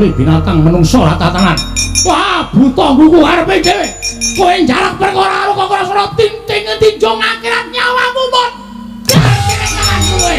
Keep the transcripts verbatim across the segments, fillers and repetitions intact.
ngalih binatang menungso tatanan. Wah, buta buku arepe dhewe. Kowe njaluk perkara karo Kakra tinting tinjong akhirat nyawamu mon. Kira tangan kowe.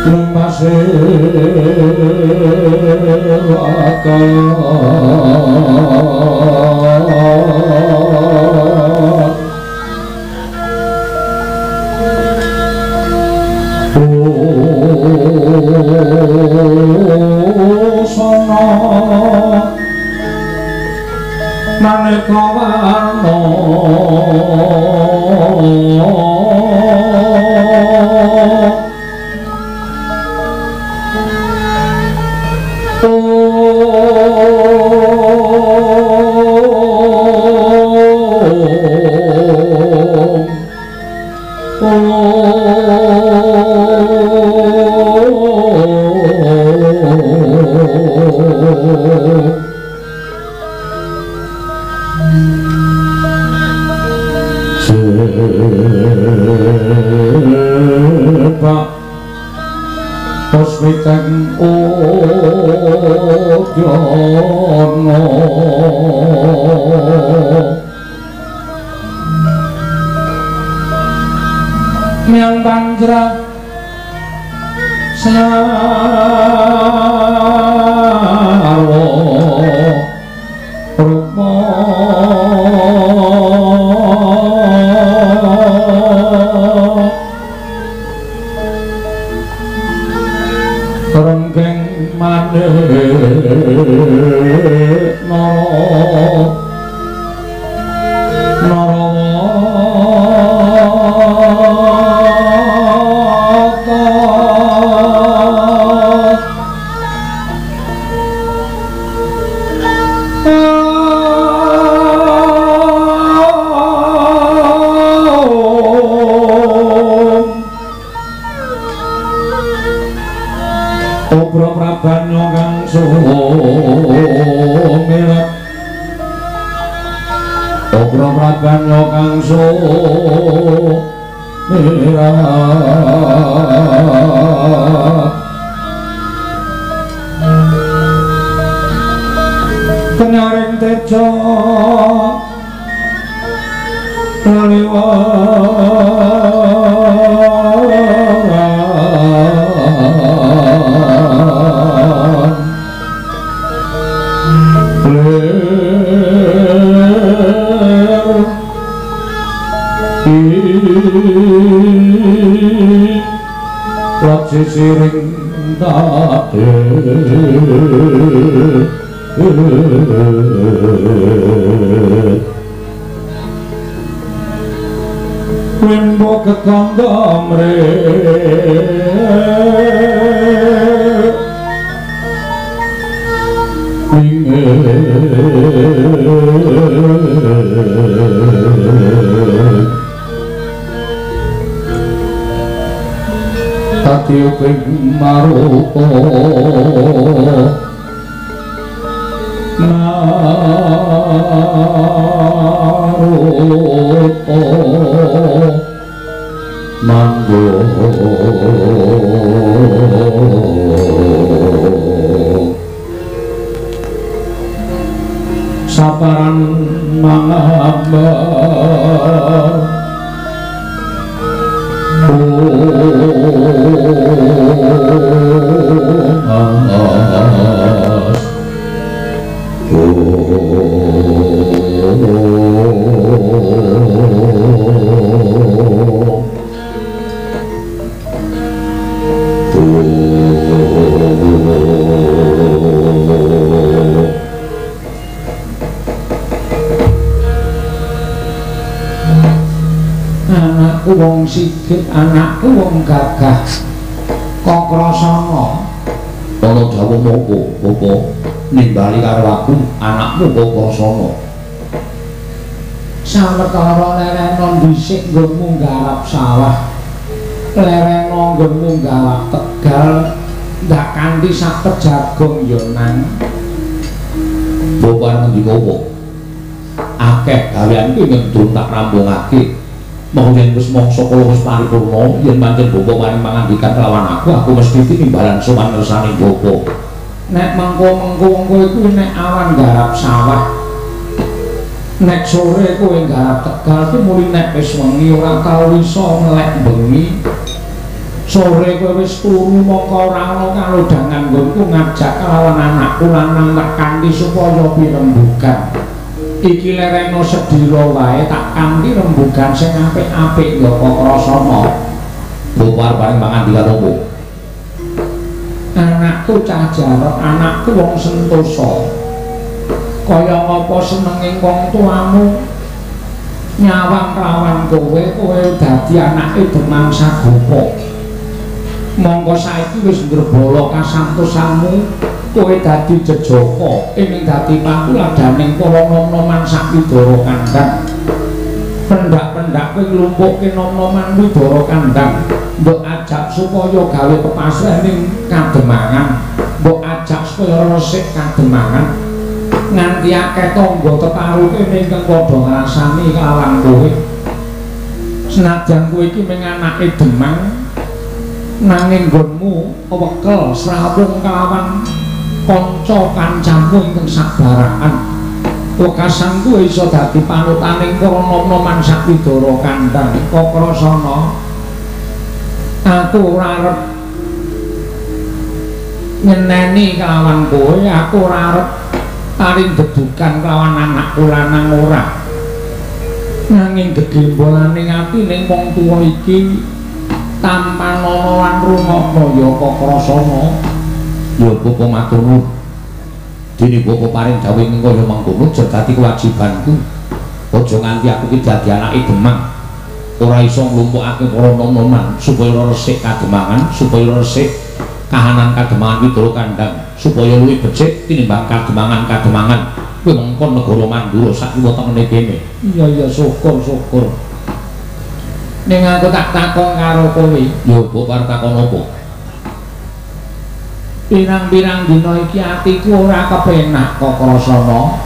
maneka warna Pusmiteng udyono miang panjra sarwa rupa renggeng maneh nara Obro prabanyo kang sumirat kenyaring tejo Wat sisiring dade Wimbo kekandam re Tati uping marupa marupa manggo saparan mangambar anakku wong sigit, anakku wong gagah kok krasana ana dawuh moko apa nimbali karo aku anakmu kok krasana sawetara lerena dhisik nggonmu nggarap sawah lerena nggonmu nggarap Tegal ndak kanthi sapet jagung ya nang bapak ngendika apa akeh gawean iki ngedun tak rampungake mau yen wis mangsa kala wis paripurna yen pancen bapa paring pangandikan lawan aku aku mesti tinimbalan sowan ngersane bapa nek mengko-mengko kowe iku nek awan garap sawah nek sore kowe garap Tegal ku muli nek wis wengi ora tau iso melek bengi sore kowe wis turu mongko ora ana kalodhangan nggonku ngajak kelawan anakku lanang tak kanthi supaya pirembugan iki lereno sedira wae tak kanthi rembugan sing apik-apik ya Kakrasana. Bupar bareng pangandika nopo? Anakku cah jarot, anakku wong sentosa. Kaya apa senenging wong tuamu nyawang kelawan kowe, kowe dadi anake Demang Sagopa. Monggo saiki wis ndrebala kasantosanmu, kowe dadi jejaka ing dadi patuladaning para nom-noman sak Widara Kandhang. Pendak-pendak kowe nglumpukke nom-noman Widara Kandhang, mbok ajak supaya gawe pepasrahing kademangan, mbok ajak supaya resik kademangan. Nganti akeh tangga teparuke ingkang padha ngrasani kelawan kowe. Senajan kowe iki mung anake Demang, nanging nggonmu wekel srawung kelawan kanca kancamu ingkang sabaraan. Wekasanku iso dadi panutaning para nom-noman sak Widara Kandhang. Kakrasana, aku ora arep nyeneni kelawan kowe, aku ora arep paring dedukan kelawan anakku lanang ora. Nanging gegembolaning ati ning wong tuwa iki tanpa ana lan rungokno ya Kakrasana. Ya Bapa matur nuwun. Dene Bapa paring dawuh kaya mangkono jek dadi kewajibanku. Aja nganti aku ki dadi anake Demang ora iso nglumpukake para nom-noman supaya resik kademangan, supaya resik kahanan kademangan Widara Kandhang, supaya luwih becik tinimbang kademangan-kademangan kowe mengkon negara Mandura sak kiwa tengene kene. Iya iya syukur-syukur. Ning aku tak takon karo kowe, ya Bapa takon apa? Pirang-pirang dina iki atiku ora kepenak Kakrasana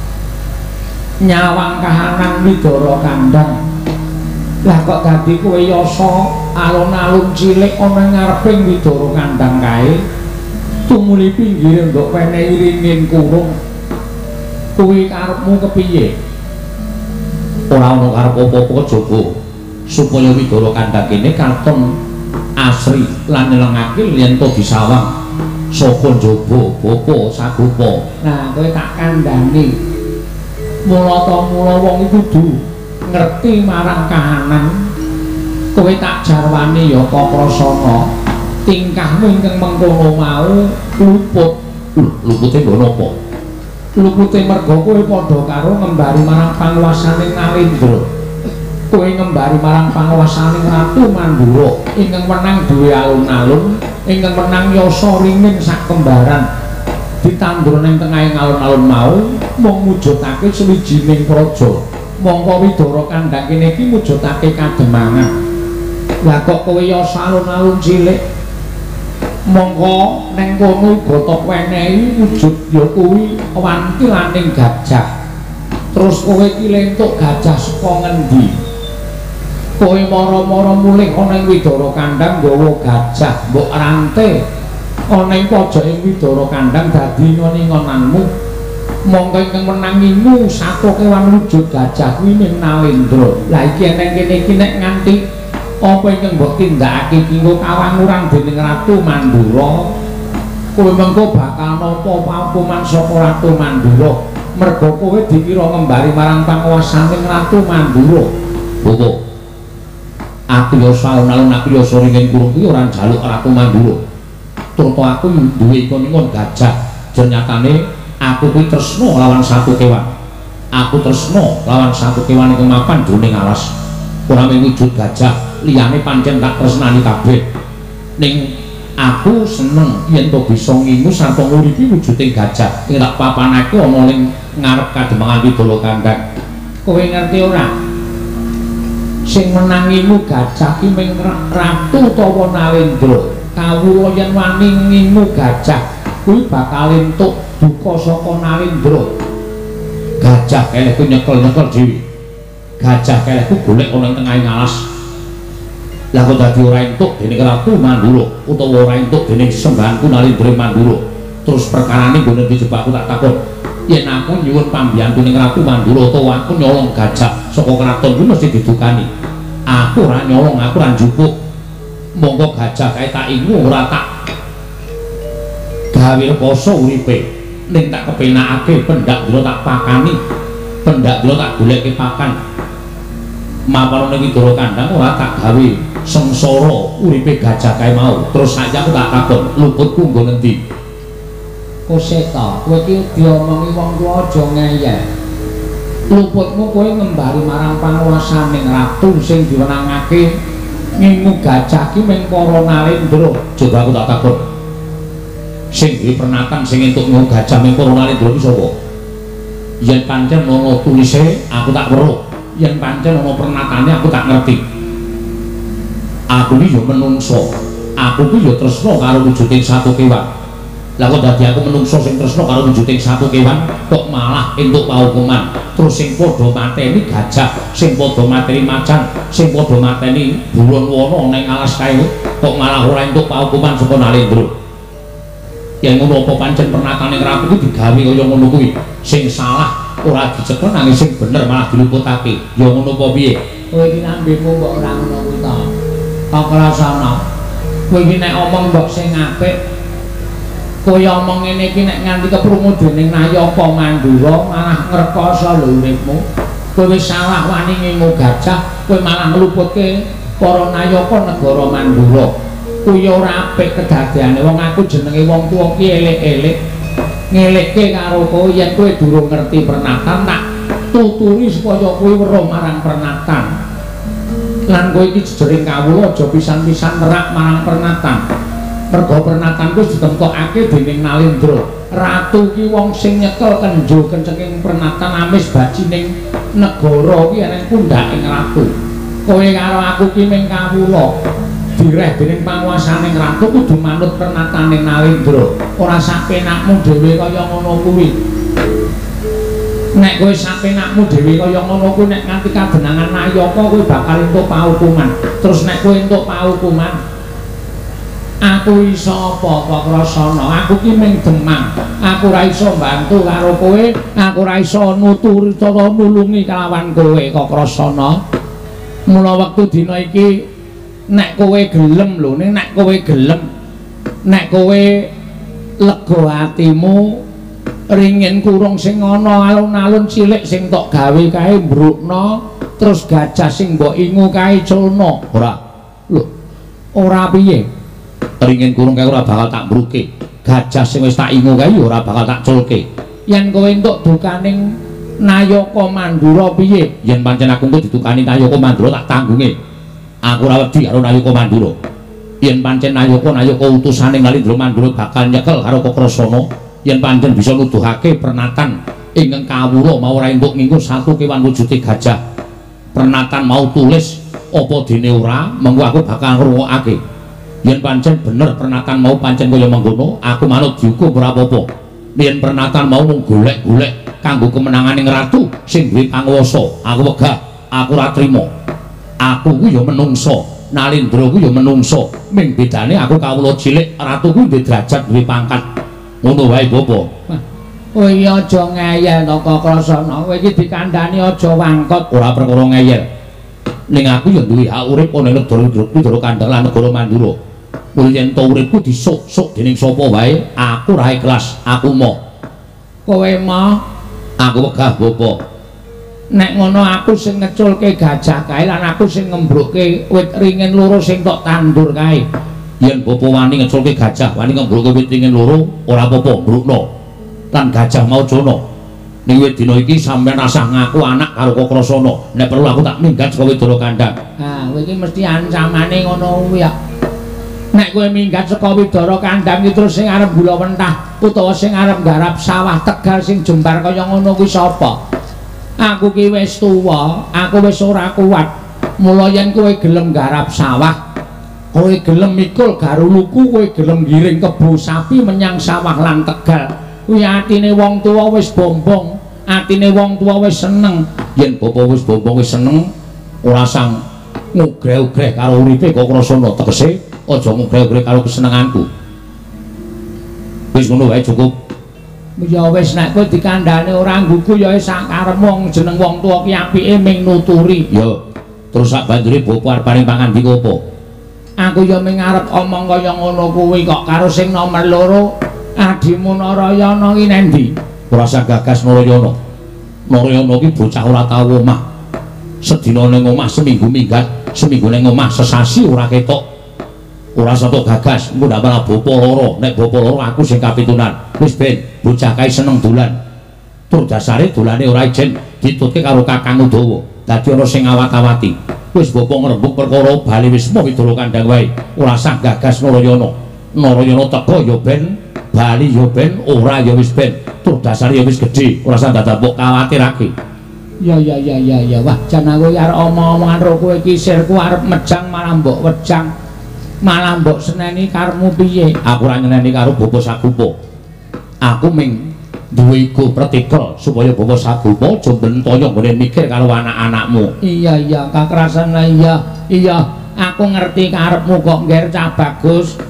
nyawang kahanan Widara Kandhang. Lah kok dadi kowe yasa alun-alun cilik ana ngareping Widara Kandhang kae tumuli pinggir nduk penehi ringin kurung. Kuwi karepmu kepiye? Ora ana karep apa-apa kejaba supaya Widara Kandhang kene katon asri lan nyenengake yen to disawang saka njaba Bapa Sagopa. Nah kowe tak kandhani mula ta mula wong iku kudu ngerti marang kahanan. Kowe tak jarwani ya Kakrasana, tingkahmu ingkang mengkono mau luput. Lupute nggon apa? Lupute merga kowe padha karo ngembari marang panguwasaning Nalendra. Kowe ngembari marang panguwasaning Ratu Mandura ingkang menang duwe alun-alun, ingkang menang yasa ringin sak kembaran. Ditandur ning tengahing alun-alun mau mung mujudake sawijining praja. Mongko Widara Kandhang kene iki mujudake kademangan. Lah kok kowe yasa alun-alun cilik, mongko neng kono uga tok wenehi wujud ya kuwi wantilaning gajah. Terus kowe iki lentuk gajah saka ngendi? Kowe mara-mara mulih ana ing Widara Kandhang nggawa gajah mbok rante ana ing pojoking Widara Kandhang dadi ngon-ngonanmu. Mongko ingkang menangimu satu kewan wujud gajah kuwi ning Nalendra. Lah iki eneng kene iki nek nganti apa ingkang mbok tindakake kanggo kawanguran dening Ratu Mandura, kowe mengko bakal nampa paukuman saka Ratu Mandura. Merga kowe dikira ngembari marang panguwasaning Ratu Mandura. Bapa, aku ya alun-alun aku ya ringin kurung iki ora njaluk Ratu Mandura. Turto aku duwe ikon-ikon gajah. Ternyatane aku kuwi tresna lawan satu kewan. Aku tresna lawan satu kewan ingkang mapan jroning alas. Ora mung wujud gajah, liyane pancen tak tresnani kabeh. Ning aku seneng yen to bisa ngingu sarta nguripi wujuding gajah. Ing tak papanake ana ning ngarep kademangan Widara Kandhang. Kowe ngerti ora? Sing menangimu gajah ki ming Ratu utawa Nalendra. Kawula yen wani ngingu gajah kuwi bakal entuk duka saka Nalendra. Gajah kelehku nyekel-nyekel dhewe. Gajah kelehku golek ana ing tengahing alas. Lah kok dadi ora entuk dening Ratu Mandura utawa ora entuk dening sembahanku Nalendra Mandura. Terus perkarane nggon dijebakku tak takon. Yen aku nyuwun pambiyantu ning Ratu Mandura utawa aku nyolong gajah saka kraton kuwi mesti didukani. Aku ora nyolong, aku ora njupuk. mongko gajah kae tak ingu ora tak gawe rekoso uripe ning tak kepenakake pendak dulu tak pakani pendak dulu tak goleke pakan mapan ning Widara Kandang ora tak gawe sengsara uripe gajah kae mau terus saiki aku tak takon luputku nggo ngendi Koseta kowe iki diomongi wong tuwa aja ngeyel luputmu kowe ngembari marang panguwasaning ratu sing diwenangake ngingu gajah ki ming para Nalendra coba aku tak takon sing duwe pernatan sing entuk ngingu gajah ming para Nalendra ki sapa yen pancen ana tulise aku tak weruh yen pancen ana pernatane aku tak ngerti aku iki yo menungso aku ki yo tresna karo wujuding satu kewan lah kok dadi aku menungso sing tresna karo wujuding satu kewan kok malah entuk paukuman terus sing padha mateni gajah sing padha mateni macan sing padha mateni buron wana ning alas kae kok malah ora entuk paukuman saka Nalendra yen ngono apa pancen pernatane ratu iki digawe kaya ngono kuwi sing salah ora dicekel nanging sing bener malah diluputake ya ngono apa piye kowe iki nambemu mbok ora ngono kuwi to kok rasana kowe iki nek omong mbok sing apik kowe omong ngene iki nek nganti keprungu dening Nayaka Mandura malah ngrekoso lho uripmu kowe wis salah wani ngingu gajah kowe malah ngluputke para Nayaka negara Mandura kuwi ora apik kedadeane wong aku jenenge wong tuwa ki elek-elek ngelekke karo kowe yen kowe durung ngerti pernatan tak tuturi supaya kowe weruh marang pernatan lan kowe iki jejering kawula aja pisan-pisan nerak marang pernatan mergo pernatan kuwi ditemtokake dening Nalendra ratu ki wong sing nyekel kenjo kencenging pernatan amis bajining negara ki ana pundhaking ratu kowe karo aku ki ming kawula direh dening panguwasaning ratu kudu manut pernatane Nalendra ora sapenakmu dhewe kaya ngono kuwi nek kowe sapenakmu dhewe kaya ngono kuwi nek nganti kabenangan Nayaka kowe bakal entuk paukuman terus nek kowe entuk paukuman aku iso apa kok rasana aku ki ming demang aku ora iso bantu karo kowe aku ora iso nuturi cara nulungi kelawan kowe kok rasana mula wektu dina iki nek kowe gelem lho ning nek kowe gelem nek kowe lega atimu ringin kurung sing ana alun-alun cilik sing tok gawe kae mbrukna terus gajah sing mbok ingu kae culna ora lho ora piye ringin kurung kae ora bakal tak mbruke gajah sing wis tak ingu kae ora bakal tak culke yen kowe entuk dukaning Nayaka Mandura piye yen pancen aku entuk ditukani Nayaka Mandura tak tanggunge aku ora wedi karo Nayaka Mandura yen pancen Nayaka Nayaka utusaning Nalendra Mandura bakal nyekel karo Kokrasana yen pancen bisa nuduhake pernatan ingkang kawula mau ora entuk nginggo satu kewan wujude gajah pernatan mau tulis apa dene ora mengko aku bakal ngrungokake yen pancen bener pernatan mau pancen kaya mengkono aku manut dihukum ora apa-apa yen pernatan mau mung golek-golek kanggo kemenanganing ratu sing duwe panguwasa aku wegah aku ora trima aku ku ya menungso Nalendra ku ya menungso ming bedane aku kawula cilik ratu ku duwe derajat duwe pangkat ngono wae bapa kowe iki aja ngeyel to Kokrasana kowe iki dikandhani aja wangkot ora perkara ngeyel ning aku ya duwe hak urip ana ning Widara Kandang lan negara Mandura mul yen to uripku disuk-suk dening sapa wae aku ora ikhlas aku moh kowe moh aku wegah bapa nek ngono aku sing ngeculke gajah kae lan aku sing ngembruke wit ringin loro sing tok tandur kae yen bapa wani ngeculke gajah wani ngembruke wit ringin loro ora apa-apa mbrukno lan gajah mau jono ning wit dina iki sampeyan rasah ngaku anak karo Kokrasana nek perlu aku tak minggat saka Widara Kandang ha kowe iki mesti ancamane ngono kuwi ya nek kowe minggat saka Widara Kandang iki terus sing arep gula wentah utawa sing arep garap sawah Tegal sing jembar kaya ngono kuwi sapa aku ki wis tuwa aku wis ora kuat mula yen kowe gelem garap sawah kowe gelem mikul garuluku kowe gelem giring kebo sapi menyang sawah lan Tegal kuwi atine wong tuwa wis bombong atine wong tuwa wis seneng yen bapa wis bombong wis seneng ora sang ngugreh-ugreh karo uripe Kokrasana tegese aja ngugreh-ugreh karo kesenenganku wis ngono wae cukup ya wis nek kowe dikandhani ora nggugu ya sak karepmu jeneng wong tuwa ki apike ming nuturi ya terus sak bandure bapa arep paring pangandika apa aku ya ming arep omong kaya ngono kuwi kok karo sing nomor loro adimu Narayana ki nendi? Ora usah gagas Narayana. Narayana ki bocah ora tau omah. Sedina ning omah seminggu minggat, seminggu ning omah sesasi ora ketok. Ora soto gagas, engko ndak malah bapa loro. Nek bapa loro aku sing kapitunan. Wis ben, bocah kae seneng dolan. Tur dasare dolane ora ijen ditutke karo Kakang Udawa. Dadi ana sing awat-awati. Wis bapa ngrembug perkara bali wis moh idolo kandhang wae. Ora usah gagas Narayana. Narayana teko ya ben, bali ya ben, ora ya wis ben. Tur dasare ya wis gedhe, ora usah dadapuk kawatirake. Ya ya ya ya ya, wah jan aku arep omong-omongan karo kowe iki sirku arep mejang malah mbok wejang. Malah mbok seneni karmu piye? Aku ora nyeneni karo Bapa Sagupa. Aku ming duwe iku pratikel supaya Bapa Sagupa aja bentaya nggone mikir karo anak-anakmu. Iya iya, kakrasan lah iya. Iya, aku ngerti karepmu kok ngger cah bagus.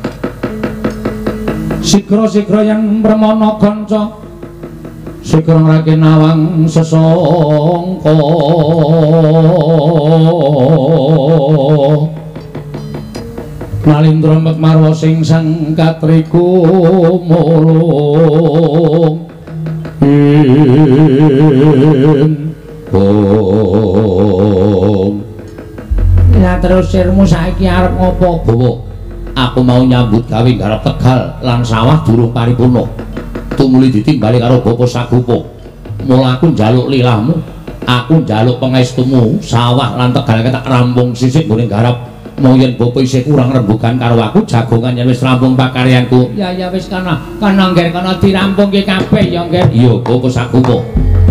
Sigra-sigra yang permana kanca. Sigra ngrake nawang sesangka. Malindra Mekmarwa sing sang katriku mulung ing om. Lah terus sirmu saiki arep ngopo, Bawa? Aku mau nyambut gawe garap Tegal lan sawah durung paripurna. Tumuli ditimbali karo Bapa Sagupa. Mula aku njaluk lilahmu, aku njaluk pangestumu, sawah lan Tegal tak rampung sisik nggone garap. Mau yen bapa isih kurang rembugan karo aku jagongan yen wis rampung pakaryanku. Ya ya wis kana kana ngger kana dirampungke kabeh ya ngger. Iya Bapa Sagupa.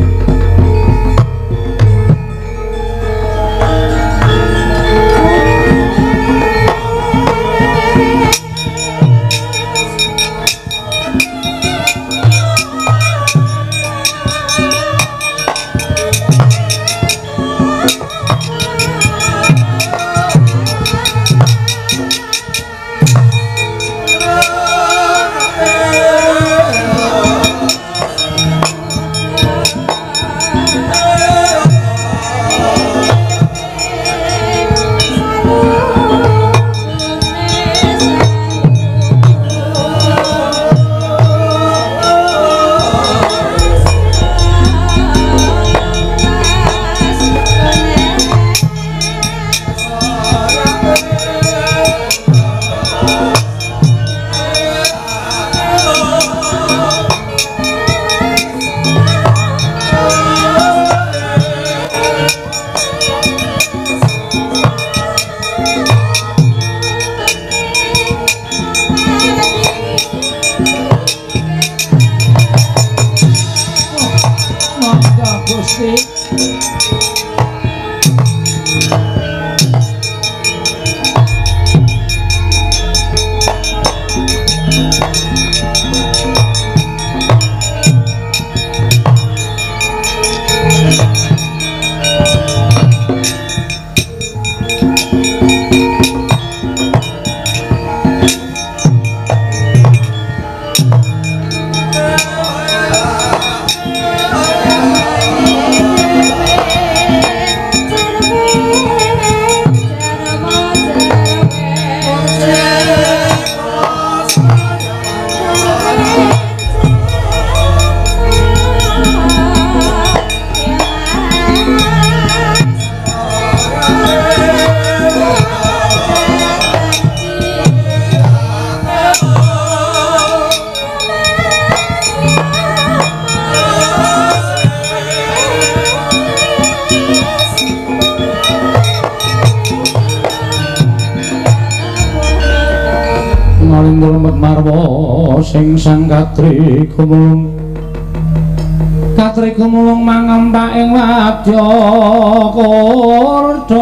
Sing sang katri kumulung katri kumulung mangempak ing wadya kurda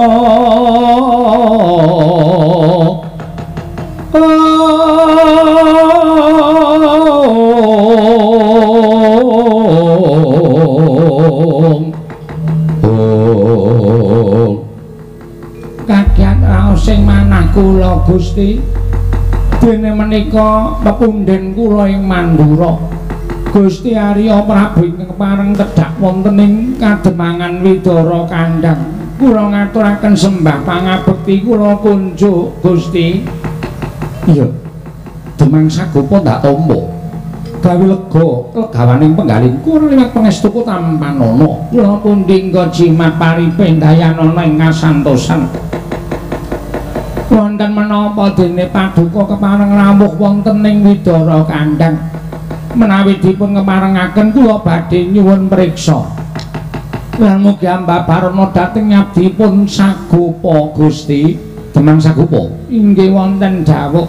kagiat raos sing manah kula Gusti. Dene menika pepunden kula ing Mandura. Gusti Arya Prabu ingkang pareng tedhak wonten ing kademangan Widara Kandhang. kula ngaturaken sembah pangabekti kula kunjuk Gusti. Iya. Demang Sagopa ndak tampa. Gawe lega legawaning penggalin kula liwat pangestuku Tampanana. Kula pundi nggo jimat paripendayanana ing kasantosan. Wonten menapa dene paduka kepareng rawuh wonten ing Widara Kandhang. Menawi dipun keparengaken kula badhe nyuwun priksa. Lan mugi ambabarana dhateng abdipun Sagopa Gusti. Demang Sagopa inggih wonten dawuh.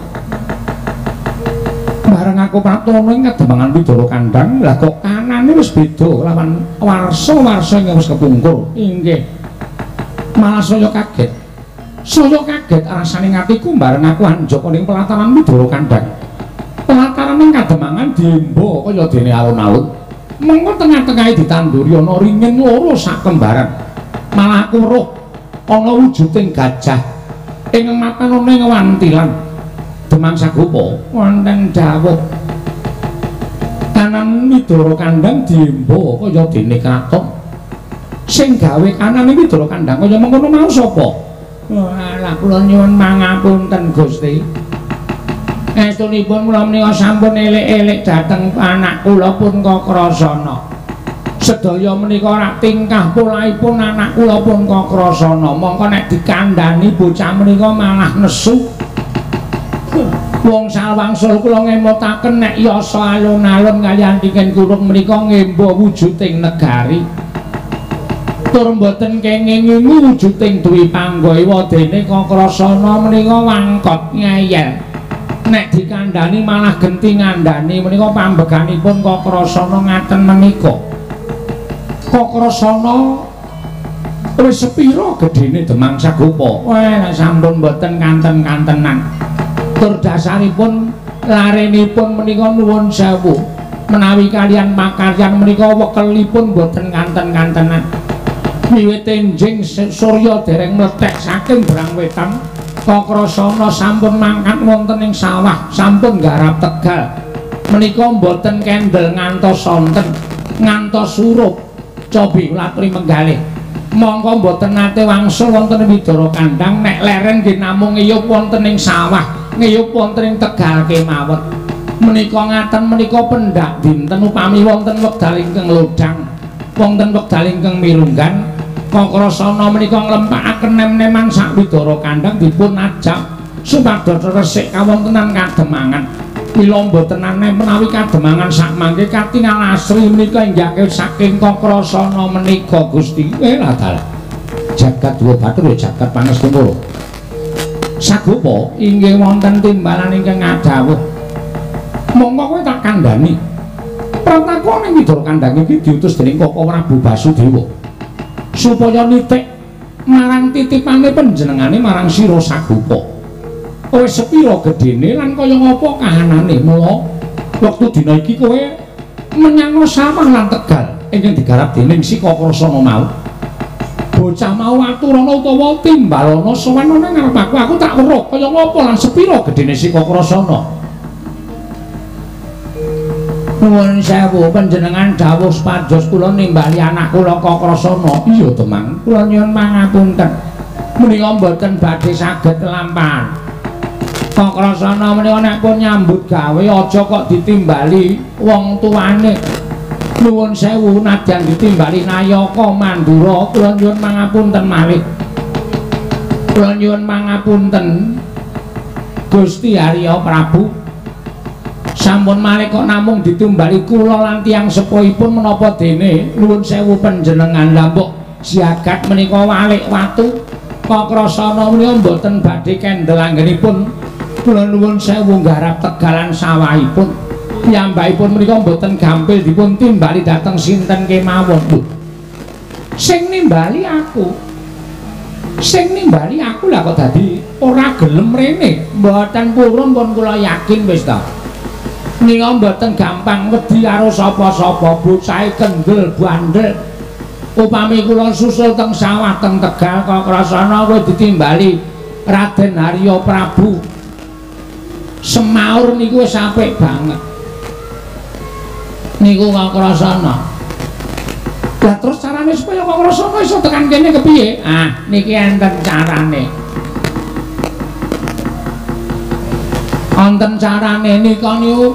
Bareng aku pratono ing kademangan Widara Kandhang, lah kok kanane wis beda lawan warsa-warsa sing wis kepungkur. Inggih. Malah saya kaget. Saya kaget rasane atiku bareng aku anjok ning pelataran Widara Kandhang. Pelataran ing kademangan diembo kaya dene alun-alun. Mengko tengah-tengahe ditanduri ana ringin loro sak kembaran. Malah aku roh ana wujuding gajah ing matane ning wantilan. Demang Sagopa wonten dawuh kanan Widara Kandhang diembo kaya dene kraton. Sing gawe kanane Widara Kandhang kaya mengkono mau sapa? Walah kula nyuwun mangapunten Gusti. Etunipun kula menika sampun elek-elek dhateng anak kula pun Kakrasana. Sedaya menika rak tingkah polaipun anak kula pun Kakrasana. Mongko nek dikandhani bocah menika malah nesu. Wong salwangsul kula ngemotaken nek yasa alun-alun kaliyan tiken kurung menika ngembo wujuding negari. Tur mboten kenging wujuding Dwi Panggawa dene Kakrasana menika wangkot ngayel. Nek dikandhani malah genti ngandhani menika pambeganipun Kakrasana ngaten menika. Kakrasana wis sepira gedene Demang Sagopa? Wah, sampun mboten kanten-kantenan. Tur dasaripun larenipun menika nuwun sewu. Menawi kalian pakaryan menika wekelipun mboten kanten-kantenan. Wiwit enjing surya dereng mlethek saking berang wetan, Kakrasana sampun mangkat wonten ing sawah, sampun garap Tegal. Menika mboten kendel ngantos sonten, ngantos surup. Cobi latri menggalih. Mongko mboten nate wangsul wonten ing Widara Kandhang, nek leren nggih namung ngiyup wonten ing sawah, ngiyup wonten ing Tegal kemawon. Menika ngaten menika pendak dinten upami wonten wekdal ingkang lodang, wonten wekdal ingkang mirunggan. Kakrasana menika nglempakaken nem-neman sak Widara Kandhang dipun ajab supados resik kawontenan kademangan. Mila mboten aneh menawi kademangan sak mangke katingal asri menika inggih saking Kakrasana menika Gusti. Eh ladal. Jagat Dewa Bathara jagat pangestu kula. Sagopa inggih wonten timbalan ingkang ngadhawuh. Monggo kowe tak kandhani. Prataku ning Widara Kandhang iki diutus dening Kaka Prabu Basudewa. Supaya nitik marang titipane panjenengane marang sira Sagopa. Kowe sepira gedene lan kaya ngapa kahanane? Mula wektu dina iki kowe menyang sawah lan Tegal ingkang digarap dening si Kakrasana mau. Bocah mau aturana utawa timbalana sowan nang ngarep aku, aku tak weruh kaya ngapa lan sepira gedene si Kakrasana. Nuwun sewu panjenengan dawuh supados kula nimbali anak kula Kakrasana. Iya, Demang. Kula nyuwun pangapunten. Menika mboten badhe saged lampahan. Kakrasana menika nek pun nyambut gawe aja kok ditimbali wong tuane. Nuwun sewu nadyan ditimbali Nayaka Mandura, kula nyuwun pangapunten malih. Kula nyuwun pangapunten Gusti Arya Prabu. Sampun malih kok namung ditumbali kula lan tiyang sepuhipun menapa dene nuwun sewu panjenengan lambok jagat menika walik watu Kakrasana menika mboten badhe kendel anggenipun kula nuwun sewu nggarap Tegalan sawahipun piyambakipun menika mboten gampil dipun timbali dhateng sinten kemawon. Sing nimbali aku sing nimbali aku lah kok dadi ora gelem rene mboten purun pun kula yakin wis ta. Nika mboten gampang wedi karo sapa-sapa, bocahe kendel bandel. Upami kula susul teng sawah teng Tegal Kakrasana kowe ditimbali Raden Harya Prabu. Semaur niku wis apik banget. Niku Kakrasana. Lah terus carane supaya kok Krasana iso tekan kene kepiye? Ah, niki enten carane. Wonten carane nika niku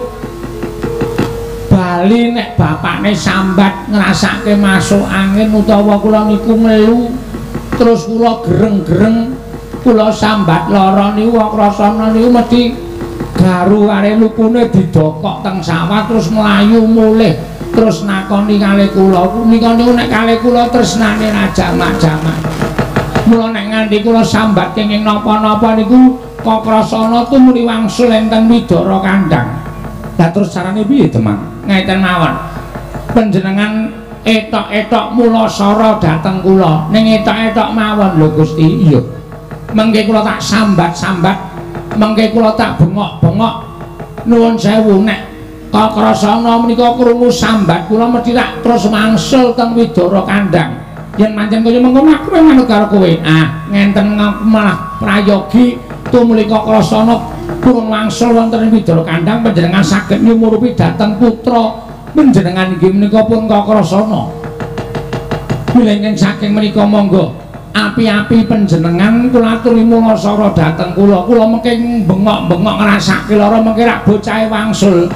bali nek bapakne sambat ngrasake masuk angin utawa kula niku melu terus kula gereng-gereng kula sambat lara niku Krasana niku mesti garu kare lupune didokok teng sawah terus mlayu mulih terus nakoni kalih kula nika niku nek kalih kula tresnane rajamak-jamak mula nek nganti kula sambat kenging napa-napa niku kok Krasana tumuli wangsul enten Widara Kandhang. Lah terus carane piye, Demang? Ngeten mawon. Panjenengan etok-etok mula sara dhateng kula. Ning etok-etok mawon lho Gusti. Iya. Mengke kula tak sambat-sambat, mengke kula tak bengok-bengok. Nuwun sewu nek kok Krasana menika krungu sambat kula mesti tak terus mangsul teng Widara Kandhang. Yen pancen kaya mengko aku manut karo kowe. Ah, ngenten malah prayogi tumuli kok Krasana kurang wangsul wonten ing Widara Kandhang panjenengan saged nyumurupi dhateng putra panjenengan inggih menika pun kok Krasana. Milenging saking menika monggo api-api panjenengan kula aturi mula sara dhateng kula. Kula mengke bengok-bengok ngrasake lara mengke rak bocahe wangsul.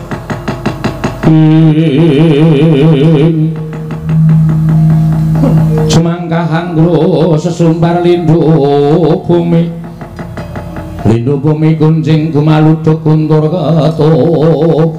Semangka hanggro sesumbar lindhu bumi Lindhu bumi kuncing kumaluduk kuntur ketuk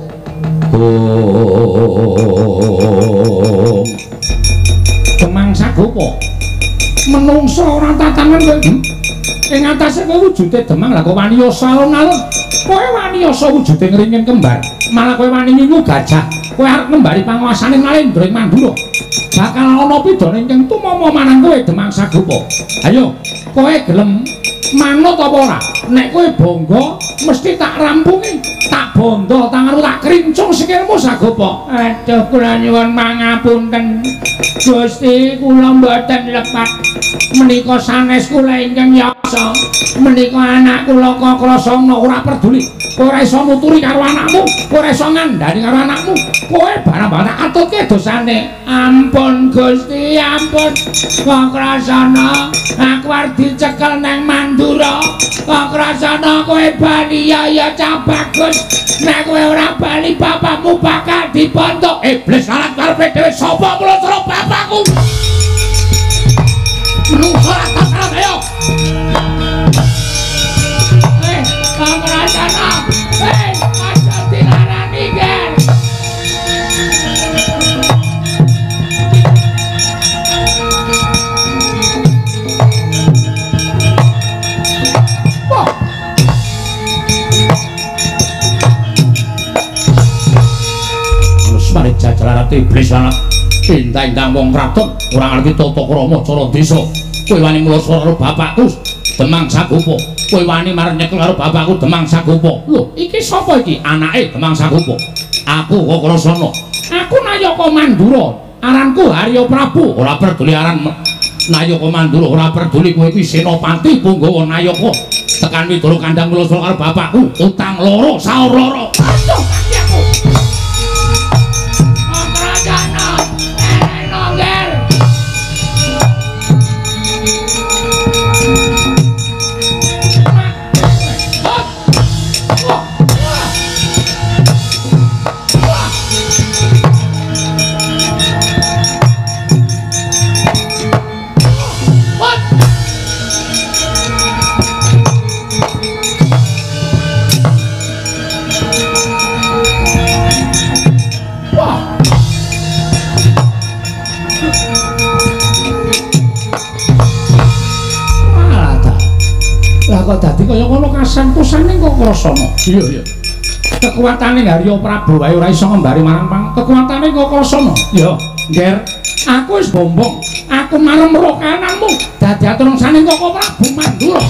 Demang Sagopa menungsa ora tatangan kowe ing atase kowe wujude Demang lah kok wani yasa alun-alun kowe wani yasa wujude ngringin kembar malah kowe wani nyuwu gajah kowe arep ngembari panguasane Nalendra ing Mandura bakal ana pidana ingkang tumama marang kowe Demang Sagopa ayo kowe gelem manut apa ora nek kowe bangga mesti tak rampungi tak bondo tanganmu tak krincung sikilmu Sagopa. Aduh kula nyuwun pangapunten Gusti kula mboten lepat menika sanes kula ingkang yasa menika anak kula kok Krasana ora peduli ora iso nuturi karo anakmu ora iso ngandani karo anakmu kowe barang-barang atutke dosane ampun Gusti ampun kok Krasana aku arep dicekel nang Mandura kok Krasana kowe bali ya ya cah bagus nek kowe ora bali bapakmu bakal dipontok iblis larat karepe dhewe sapa mulo karo bapakku menungso ra tak ayo eh kok Krasana eh aja dilarani ger mari jajaran iblis anak intang-intang wong kraton ora ngerti tata krama cara desa kowe wani mulasa karo bapakku Demang Sagopa kowe wani marang nyekel karo bapakku Demang Sagopa lho iki sapa iki anake Demang Sagopa aku kok Krasana aku Nayaka Mandura aranku Harya Prabu ora peduli aran Nayaka Mandura ora peduli kowe iki Senopati Punggawa Nayaka tekan Widara Kandhang mulasa karo bapakku utang loro saur loro aduh kaki aku kok dadi kaya ngono kasantusane kok Krasana. Iya iya. Kekuatane Harya Prabu wae ora iso ngembari marang pang. Kekuatane kok Krasana. Ya, Nger, aku wis bombong. Aku marem ro kananmu. Dadi aturungsane kok Prabu Mandura.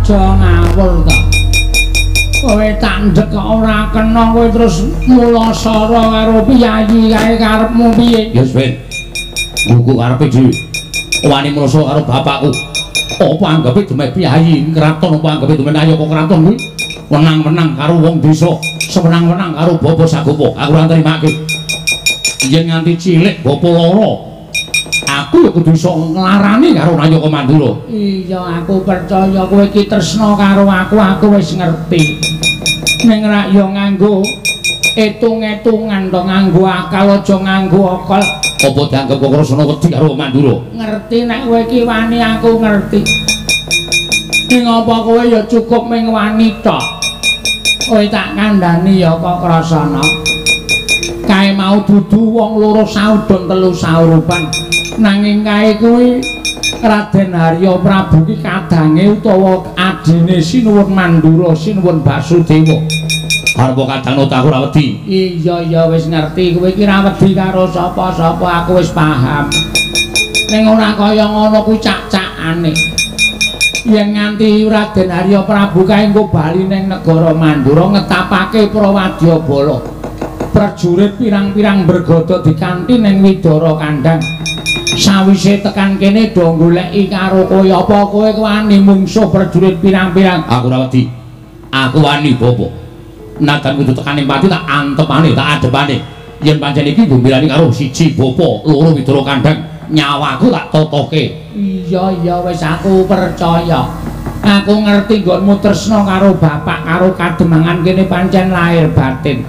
aja ngawur to. Kowe tak ndek kok ora kena kowe terus mulasara karo piyayi kae karepmu piye? Ya wis. Buku karepe dhewe. Wani mulasara karo bapakku. Apa anggape demek piyayi kraton apa anggape demen ayo kok kraton kuwi? Wenang-wenang karo wong desa, semenang-menang karo bapa sagopo. Aku ora nrimake. Yen nganti cilik bapa lara. Aku ya kudu iso nglarani karo Nayaka Mandura. Iya, aku percaya kowe iki tresna karo aku, aku wis ngerti. Ning rak ya nganggo etung-etungan to, nganggo akal aja nganggo okol. Apa dianggep kok rasane wedi karo Mandura? Ngerti nek kowe iki wani, aku ngerti. Ning apa kowe ya cukup ming wani tok. Kowe tak kandhani ya kok krasana. Kae mau dudu wong loro saudon telu saurupan. Nanging kae kuwi Raden Harya Prabu ki kadange utawa adine Sinuwun Mandura, Sinuwun Basudewa. Arep kadang tak ora wedi. Iya ya wis ngerti kowe iki ra wedi karo sapa-sapa, aku wis paham. Ning ora kaya ngono kuwi cak-cakane. Yen nganti Raden Harya Prabu kae engko bali ning negara Mandura ngetapake Prawadyabala. Prajurit pirang-pirang bergodo dikanthi ning Widara Kandhang. Sawise tekan kene do goleki karo kowe apa kowe wani mungsuh prajurit pirang-pirang. Aku ora wedi. Aku wani bapa. Nadan kudu tekane pati tak antepane, tak adepane. Yen pancen iki mbelani karo siji bapa, loro Widara Kandhang, nyawaku tak totoke. Iya iya wis aku percaya. Aku ngerti nggonmu tresna karo bapak karo kademangan kene pancen lahir batin.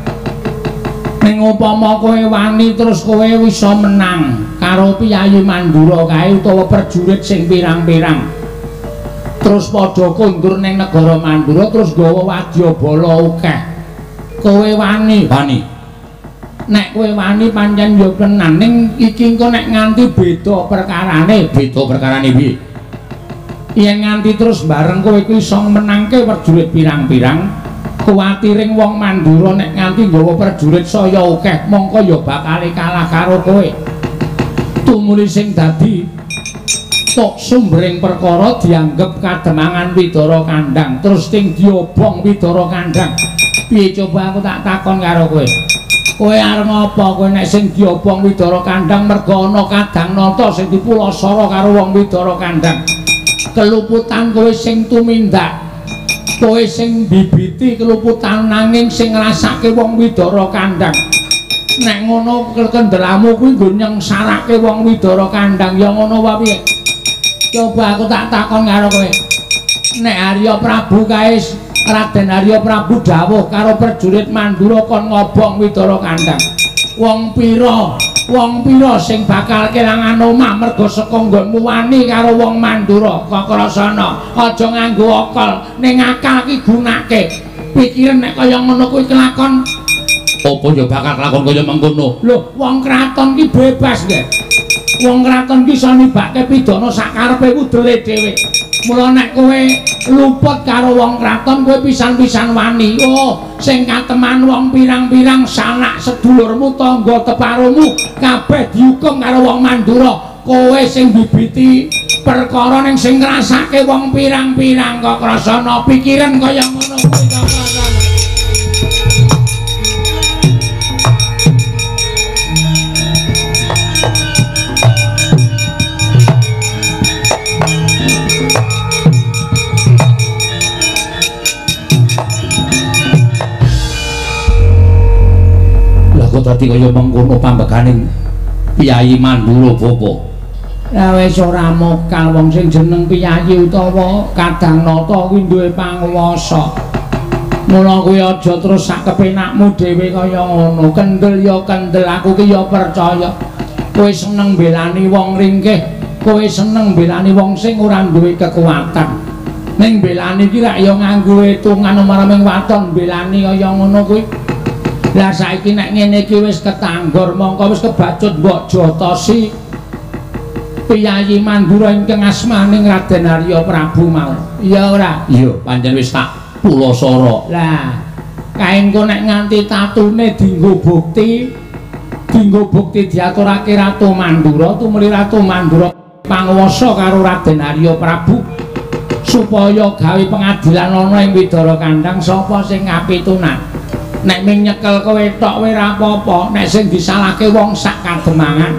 Ning upama kowe wani terus kowe bisa menang karo Piyayi Mandura kae utawa prajurit sing pirang-pirang. Terus padha kondur ning negara Mandura terus gawa wadyabala akeh. Kowe wani, wani. Nek kowe wani pancen ya tenan ning iki engko nek nganti beda perkarane, beda perkarane piye? Yen nganti terus bareng kowe iku iso menangke prajurit pirang-pirang. Kuwatiring wong Mandura nek nganti nggawa prajurit saya akeh mongko ya bakal kalah karo kowe. Tumuli sing dadi tok sumbering perkara dianggep kademangan Widara Kandhang terus ting diobong Widara Kandhang. Piye coba aku tak takon karo kowe. Kowe arep ngapa kowe nek sing diobong Widara Kandhang merga ana Kadang Nata sing dipulasara karo wong Widara Kandhang. Keluputan kowe sing tumindak kowe sing bibiti keluputan nanging sing ngrasake wong Widara Kandhang. Nek ngono kendelamu kuwi nggo nyengsarake wong Widara Kandhang ya ngono wae piye? Coba aku tak takon karo kowe. Nek Arya Prabu kae Raden Arya Prabu dawuh karo prajurit Mandura kon ngobong Widara Kandhang. Wong pira? Wong pira sing bakal kelangan omah merga saka nggonmu wani karo wong Mandura? Kok krasana aja nganggo akal, ning akal ki gunake. Pikiran nek kaya ngono kuwi kelakon apa ya bakal kelakon kaya mengkono. Lho, wong kraton ki bebas nggih. Wong kraton ki iso nibake pidana sakarepe udele dhewe. Mula nek kowe luput karo wong kraton kowe pisan-pisan wani. Oh, sing kateman wong pirang-pirang sanak sedulurmu, tangga teparumu kabeh dihukum karo wong Mandura. Kowe sing bibiti perkara ning sing ngrasake wong pirang-pirang kok krasana pikiran kaya ngono kuwi kok krasana. Dadi kaya mengkono pambekaning Piyayi Mandura bapa. Ya wis ora mokal wong sing jeneng Piyayi utawa Kadang Nata kuwi duwe panguwasa. Mula kuwi aja terus sak kepenakmu dhewe kaya ngono. Kendel ya kendel, aku ki ya percaya. Kowe seneng belani wong ringkih, kowe seneng belani wong sing ora duwe kekuatan. Ning belani ki rak ya nganggo hitungan marang waton belani kaya ngono kuwi. Lah saiki nek ngene iki wis ketanggor mongko wis kebacut mbok jotosi Piyayi Mandura ingkang asmaning Raden Arya Prabu mau. Iya ora? Iya, pancen wis tak pulasara. Lah, kae engko nek nganti tatune dienggo bukti, dienggo bukti diaturake Ratu Mandura, tumuli Ratu Mandura panguwasa karo Raden Arya Prabu. supaya gawe pengadilan ana ing Widara Kandang sapa sing ngapitunan. Nek ming nyekel kowe tok kowe ora apa-apa, nek sing disalahke wong sak kademangan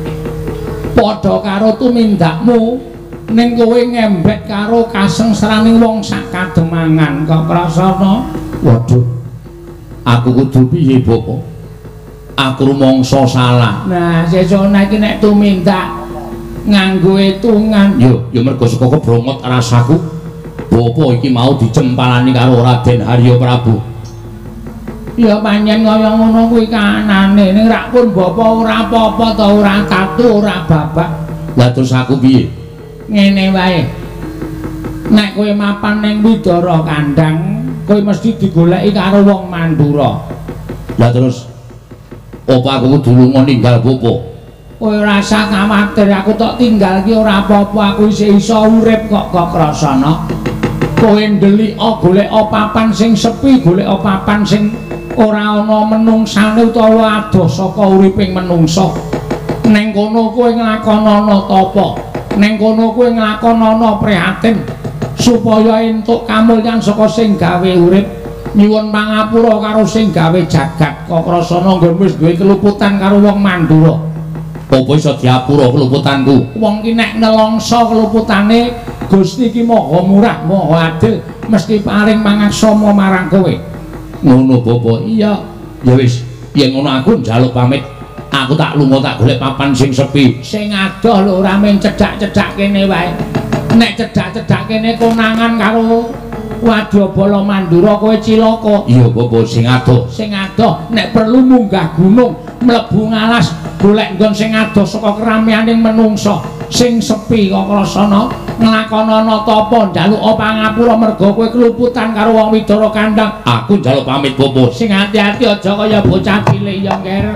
padha karo tumindakmu ning kowe ngembek karo kasengsaraning wong sak kademangan kok krasana. Waduh, aku kudu piye Bapak? Aku rumangsa salah. Nah sesuk iki nek tumindak nganggo etungan yo yo mergo saka kebrongot rasaku Bapak iki mau dicempalani karo Raden Harya Prabu. Ya pancen kaya ngono kuwi kanane ning rak pun bapak ora apa-apa ta ora tatu ora babak. Lah terus aku piye? Ngene wae. Nek kowe mapan ning Widara Kandang, kowe mesti digoleki karo wong Mandura. Lah terus apa aku kudu lunga ninggal bapak? Kowe ora usah kuwatir, aku tok tinggal ki ora apa-apa, aku isih iso urip kok kok krasana. Kowe ndelik golek papan sing sepi, golek papan sing ora ana menungsane utawa adoh saka uriping menungsa. Ning kono kowe nglakonana tapa? Ning kono kowe nglakonana prihatin supaya entuk kamulyan saka sing gawe urip. Nyuwun pangapura karo sing gawe jagat. Kok rasana nggon wis duwe keluputan karo wong Mandura. Apa iso diapura keluputanku? Wong ki nek nelongso keluputane Gusti ki Maha Murah, Maha Adil, mesti paring mangaksama marang kowe. Ngono Bapak. Iya. Ya wis, yen ngono aku njaluk pamit. Aku tak lunga tak golek papan sing sepi. Sing adoh lho ora mung cedhak-cedhak kene wae. Nek cedhak-cedhak kene konangan karo Wadyabala Mandura kowe cilaka. Iya Bapak, sing adoh. Sing adoh nek perlu munggah gunung, mlebu ngalas, golek nggon sing adoh saka keramyaning menungsa. Sing sepi kok rasana nglakonana tapa njaluk pangapura merga kowe keluputan karo wong Widara Kandang. Aku njaluk pamit Bapak. Sing ati-ati aja kaya bocah cilik ya ngger.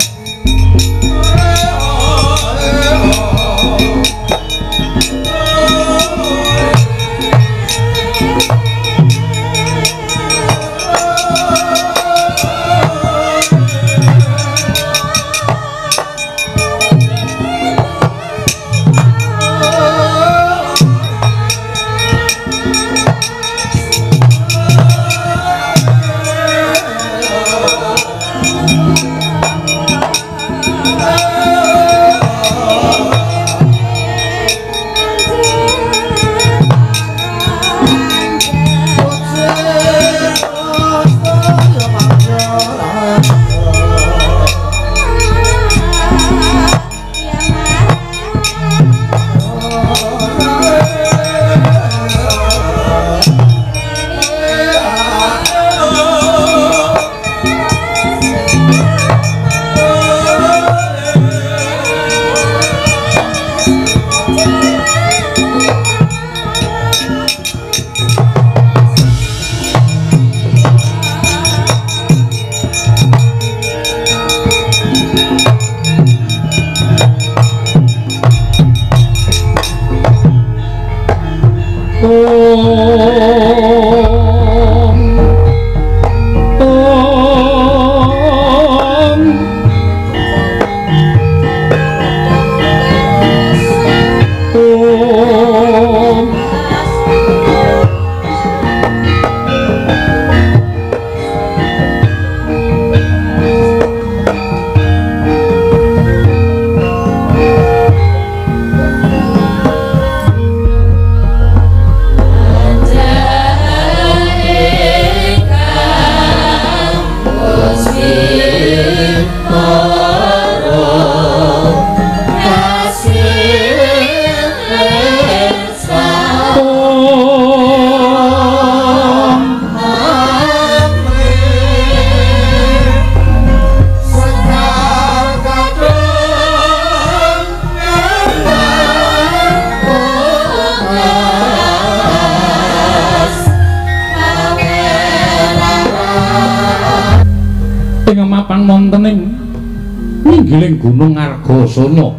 Ninggiling Gunung Argasana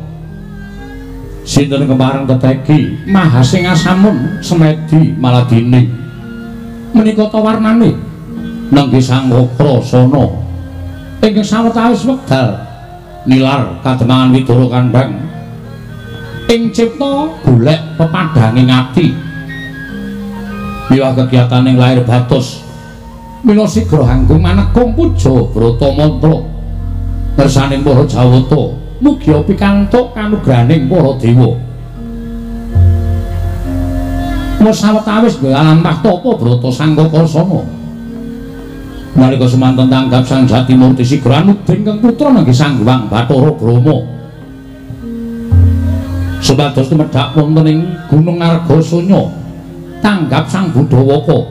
sinten kemareng teteki Mahasing Asamun Semedi Maladini menika ta warnane nangge Sang Wakrasana ingkang sawetawis wekdal nilar kademangan Widara Kandang ing cipta golek pepadhanging ati Miwah kegiatan ing lair Batos mila sigra hanggung manekung puja brata mantra ngersaning para Jawata mugi pikantuk kanugrahaning para dewa. Wis sawetawis nggo alampah tapa brata Sangkakasana. Nalika semanten tanggap Sang Jatimurti sigra anuding kang putra nangge Sang Hyang Bathara Brahma. Supados tumedhak wonten ing Gunung Argasanya tanggap Sang Budawaka.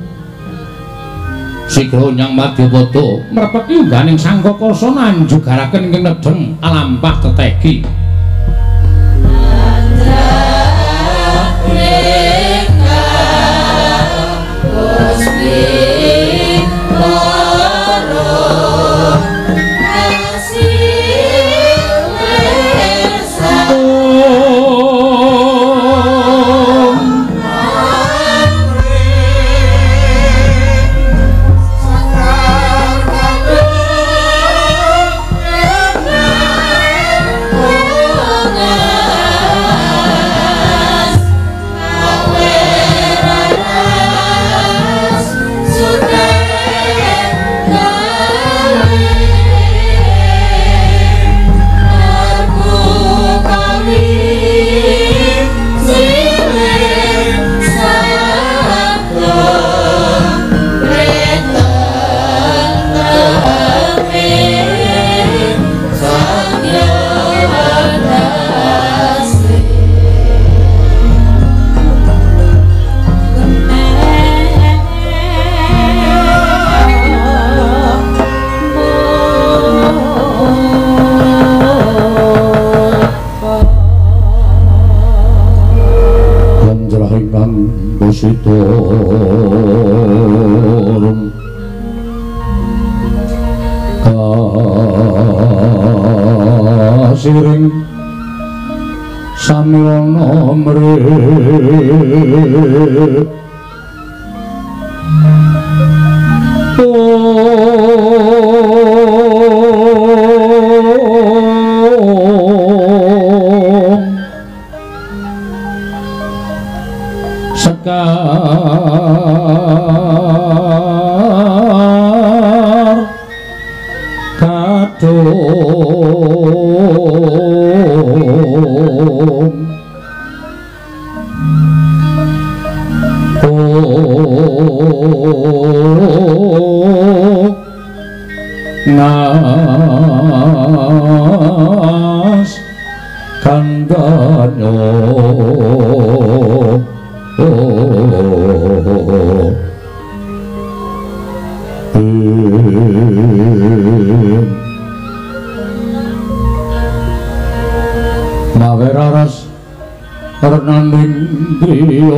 Sigra nyang Madyapada mrepeki ungganing Sangkakasana anjugaraken ing nedheng alampah tetegi. Sitorung kasiring samilana mrih sekar kadung oh nas kandanya oh maweraras karnaning driya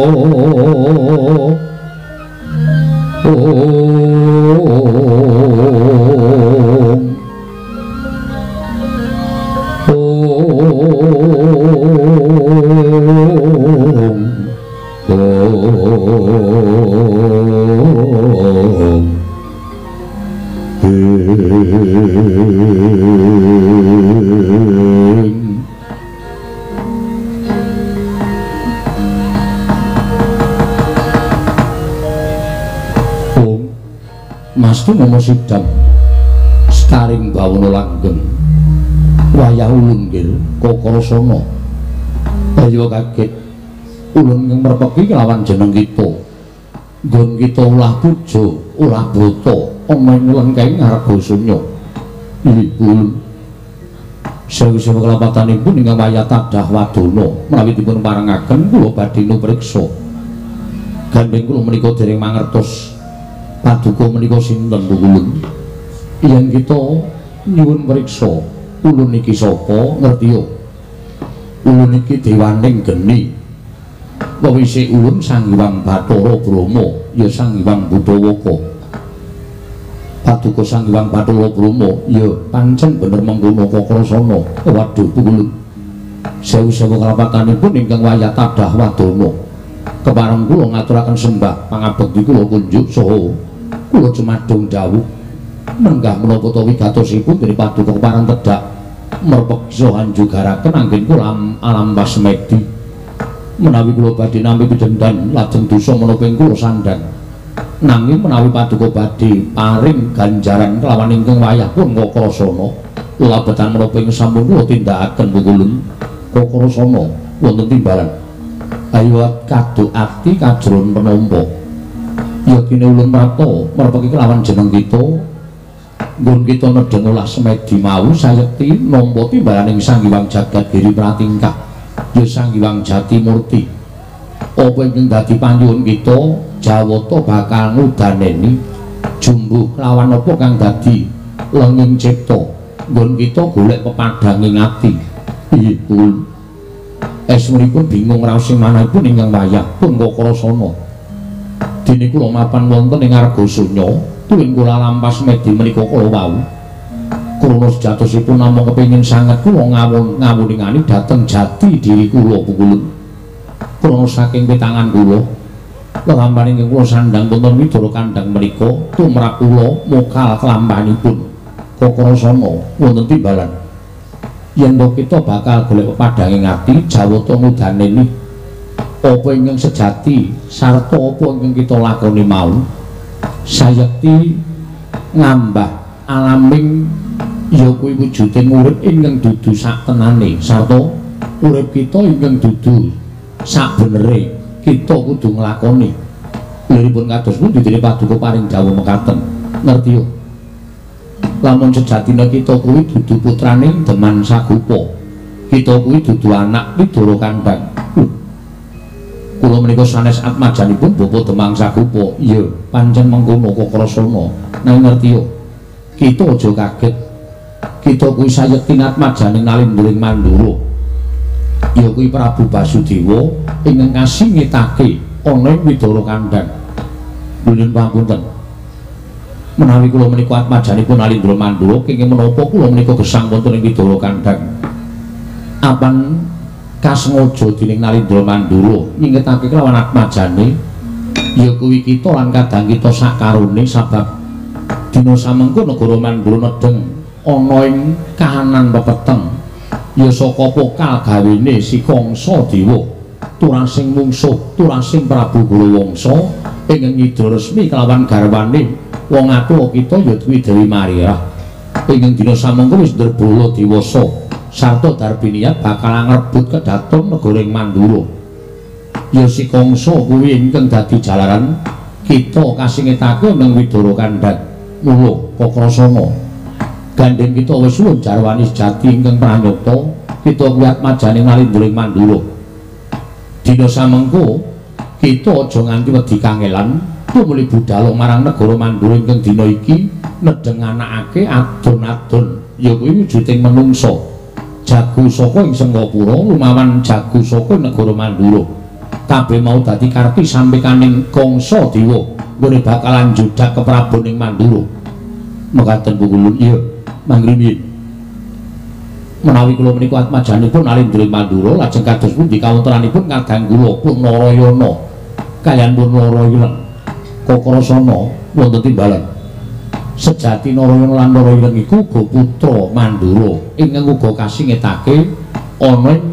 Mastu Mama Sidang Sekaring Bawana langgeng wayah ulun nggih Kakrasana Bayu kaget ulun ing merpeki kelawan jeneng kita nggon kita ulah puja ulah brata ana ing lengkeng Argasanya ulun sewu-sewu kelapatanipun ingkang wayah tadah wadana menawi dipun parengaken kula badhe nupriksa gandeng kula menika dereng mangertos paduka menika sinten ulun yen kita nyuwun priksa ulun iki sapa ngerti yo ulun iki dewaning geni wawise ulun Sang Hyang Bathara Brahma ya Sang Hyang Budawaka paduka Sang Hyang Bathara Brahma ya pancen bener mengkono Kakrasana waduh ulun sewu-sewu kalapatanipun ingkang wayah tadah wadana kepareng kula ngaturaken sembah pangabekti kula kunjuk saha kula cumadung dawuh menggah menapa ta wigatosipun dening paduka kepareng tedhak merpeksa anjugaraken anggen kula alam pasmedi menawi kula badhe nampi pidendhan lajeng dosa menapa kula sandhang nanging menawi paduka badhe paring ganjaran kelawan ingkang wayah pun Kakrasana labetan menapa ing sampun kula tindakaken pukulun Kakrasana wonten timbalan ayo kaduk ati kajron penampa ya kene ulun prapta merpeki kelawan jeneng kita nggon kita nedheng olah semedi mau sayekti nampa timbalaning Sang Hyang Jagat Giri Pratingkah ya Sang Hyang Jati Murti apa ingkang dadi panyuwun kita Jawata bakal ngudaneni jumbuh lawan apa kang dadi lenging cipta nggon kita golek pepadhanging ati inggih pun esmunipun bingung raos sing manahipun ingkang wayah pun Kakrasana dene kula mapan wonten ing Argasanya tuwin kula lampas medi menika kala wau krana sejatosipun namung kepengin sanget kula ngawon ngawuningani dhateng jati diri kula pukulun krana saking pitangan kula lelampaning kula sandhang wonten widara kandhang menika tumrap kula mokal kelampanipun Kakrasana wonten timbalan yen kita bakal golek pepadhanging ati Jawata ngudaneni apa ingkang sejati sarta apa ingkang kita lakoni mau sayekti ngambah alaming ya kuwi wujuding urip ingkang dudu saktenane sarta urip kita ingkang dudu sakbenere kita kudu nglakoni liripun kados pundi dene paduka paring dawuh mekaten ngerti yo lamun sejatine kita kuwi dudu putraning Deman Sagopa kita kuwi dudu anak Widara Kandhang kula menika sanes atmajanipun Bapa Demang Sagopa iya pancen mengkono Kakrasana nang ngerti yo kita aja kaget kita kuwi sayekti atmajaning Nalindring Mandura ya kuwi Prabu Basudewa ingkang kasingitake ana ing Widara Kandhang nuwun pangapunten menawi kula menika atmajanipun Nalindra Mandura kenging menapa kula menika gesang wonten ing Widara Kandhang apan kasengaja dening Nalindra Mandura nyingetake kelawan atmajane ya kuwi kita lan kadang kita sakarone sabab dina samengko negara Mandura nedheng ana ing kahanan pepeteng ya saka pokal gawene si Kangsa Dewa turasing mungsuh turasing Prabu Gurawangsa ingkang nyidra resmi kelawan garwane wong atua kita ya Dwi Dewi Maria ingkang dina samengko wis ndarbala dewasa sarta darbiniat bakal ngrebut kedaton negara ing Mandura ya si Kangsa kuwi ingkang dadi jalaran kita kasingetake nang Widara Kandhang mula Kakrasana gandeng kita wis suwun jarwani sejati ingkang pranyata kita kuwi atmajaning Nalindring Mandura dina samengko kita aja nganti wedi kangelan tumuli budhal marang negara Mandura ingkang dina iki nedheng anakake adon-adon ya kuwi wujuding manungsa jago saka ing Sengapura lumawan jago saka negara Mandura kabeh mau dadi karti sampekaning Kangsa Dewa nggone bakalan judak ke Prabu ning Mandura mekaten pukulun iya mangrimin menawi kula menika atmajanipun Nalindring Mandura lajeng kados pundi kawontenanipun kadang kula pun Narayana kaliyan pun Narayana Kakrasana wonten timbalan sejati Narayana lan Narayana iku uga putra Mandura ingkang uga kasingetake ana ing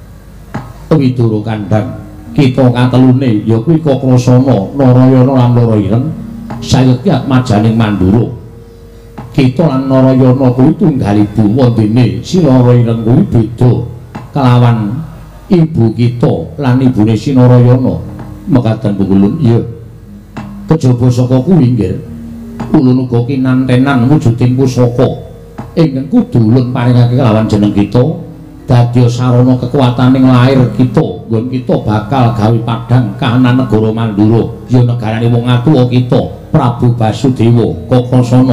Widara Kandhang kita katelune ya kuwi Kakrasana Narayana lan Narayana sayekti atmajaning Mandura kita lan Narayana kuwi tunggal ibu wondene si Narayana kuwi beda kelawan ibu kita lan ibune si Narayana mekaten pukulun iya kejaba saka kuwi nggih ulun uga kinantenan wujuding pusaka ingkang kudu ulun paringake kelawan jeneng kita dadi sarana kekuwataning lair kita nggon kita bakal gawe padhang kahanan negara Mandura ya negarane wong atua kita Prabu Basudewa Kakrasana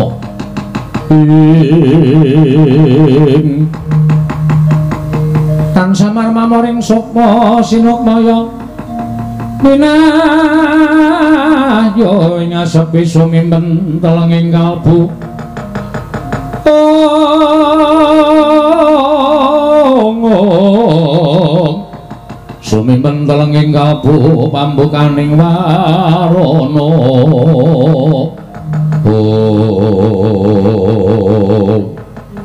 tansah marmamoring sukma sinukmaya minayo ing asepi sumimpen telenging kalbu sumimpen telenging kalbu pambukaning warana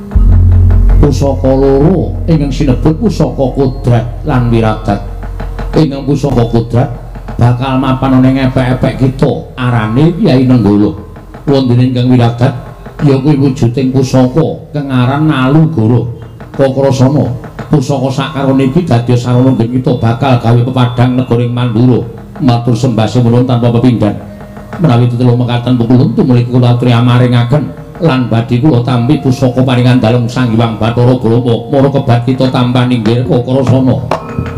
pusaka loro ingkang sinebut pusaka Kodrat lan Wiradat ingkang pusaka kudrat bakal mapan ning epek-epek kita arane Kyai Nenggala wondene ingkang wiradat ya kuwi wujuding pusaka kang aran Nalugara Kakrasana pusaka sakarone iki dadi sarana kita bakal gawe pepadhang negaring Mandura matur sembah semono tanpa pepindhan menawi tetelo mekaten pukulun tumuli kula aturi amaringaken lan badhe kula tampi pusaka paringan dalem Sang Hyang Bathara Brahma mara kebat kita tambah ninggil Kakrasana.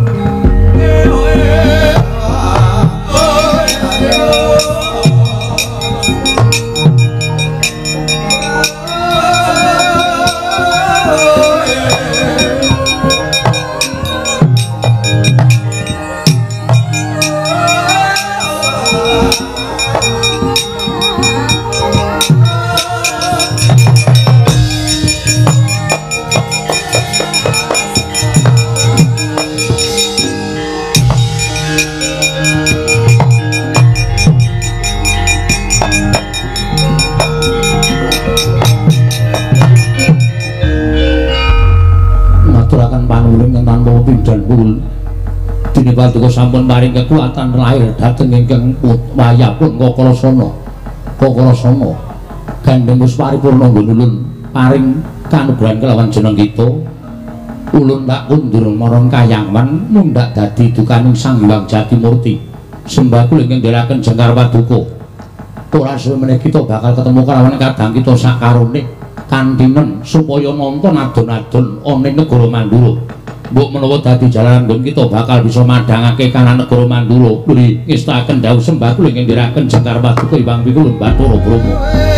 Paduka sampun paring kekuatan lahir dhateng ingkang wayahipun Kakrasana. Kakrasana gandeng pusparipurna ulun paring kanugrahan kelawan jeneng kita. Ulun tak kundur marang Kayangman mundhak dadi dukaning Sang Hyang Jatimurti. Sembah kula ingkang ndherekaken Jengkar Paduka. Ora suwe meneh kita bakal ketemu kalawan kadang kita sakarone kantinen supaya nonton adon-adon ana ing negara Mandura. Mbok menawa dadi jalanan nggon kita bakal bisa madhangake kana negara Mandura. Kuli ngestaken dawuh sembah kula ingkang ndherekaken Jengkar Paduka Hyang Pikulun Bathara Brahma.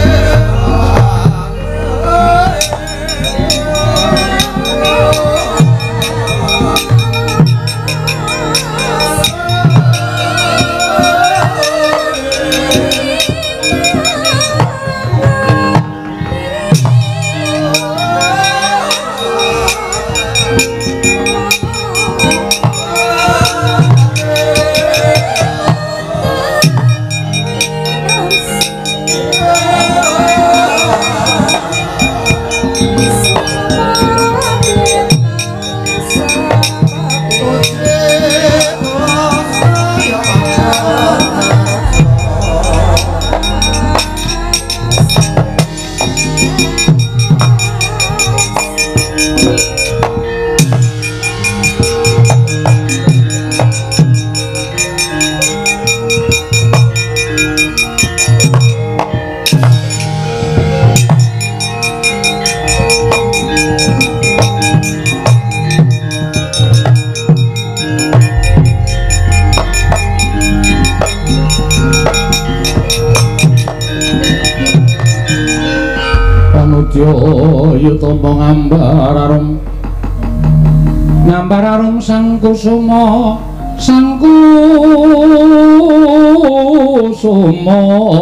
Yutompo ngambar arum ngambar arum sang kusuma sang kusuma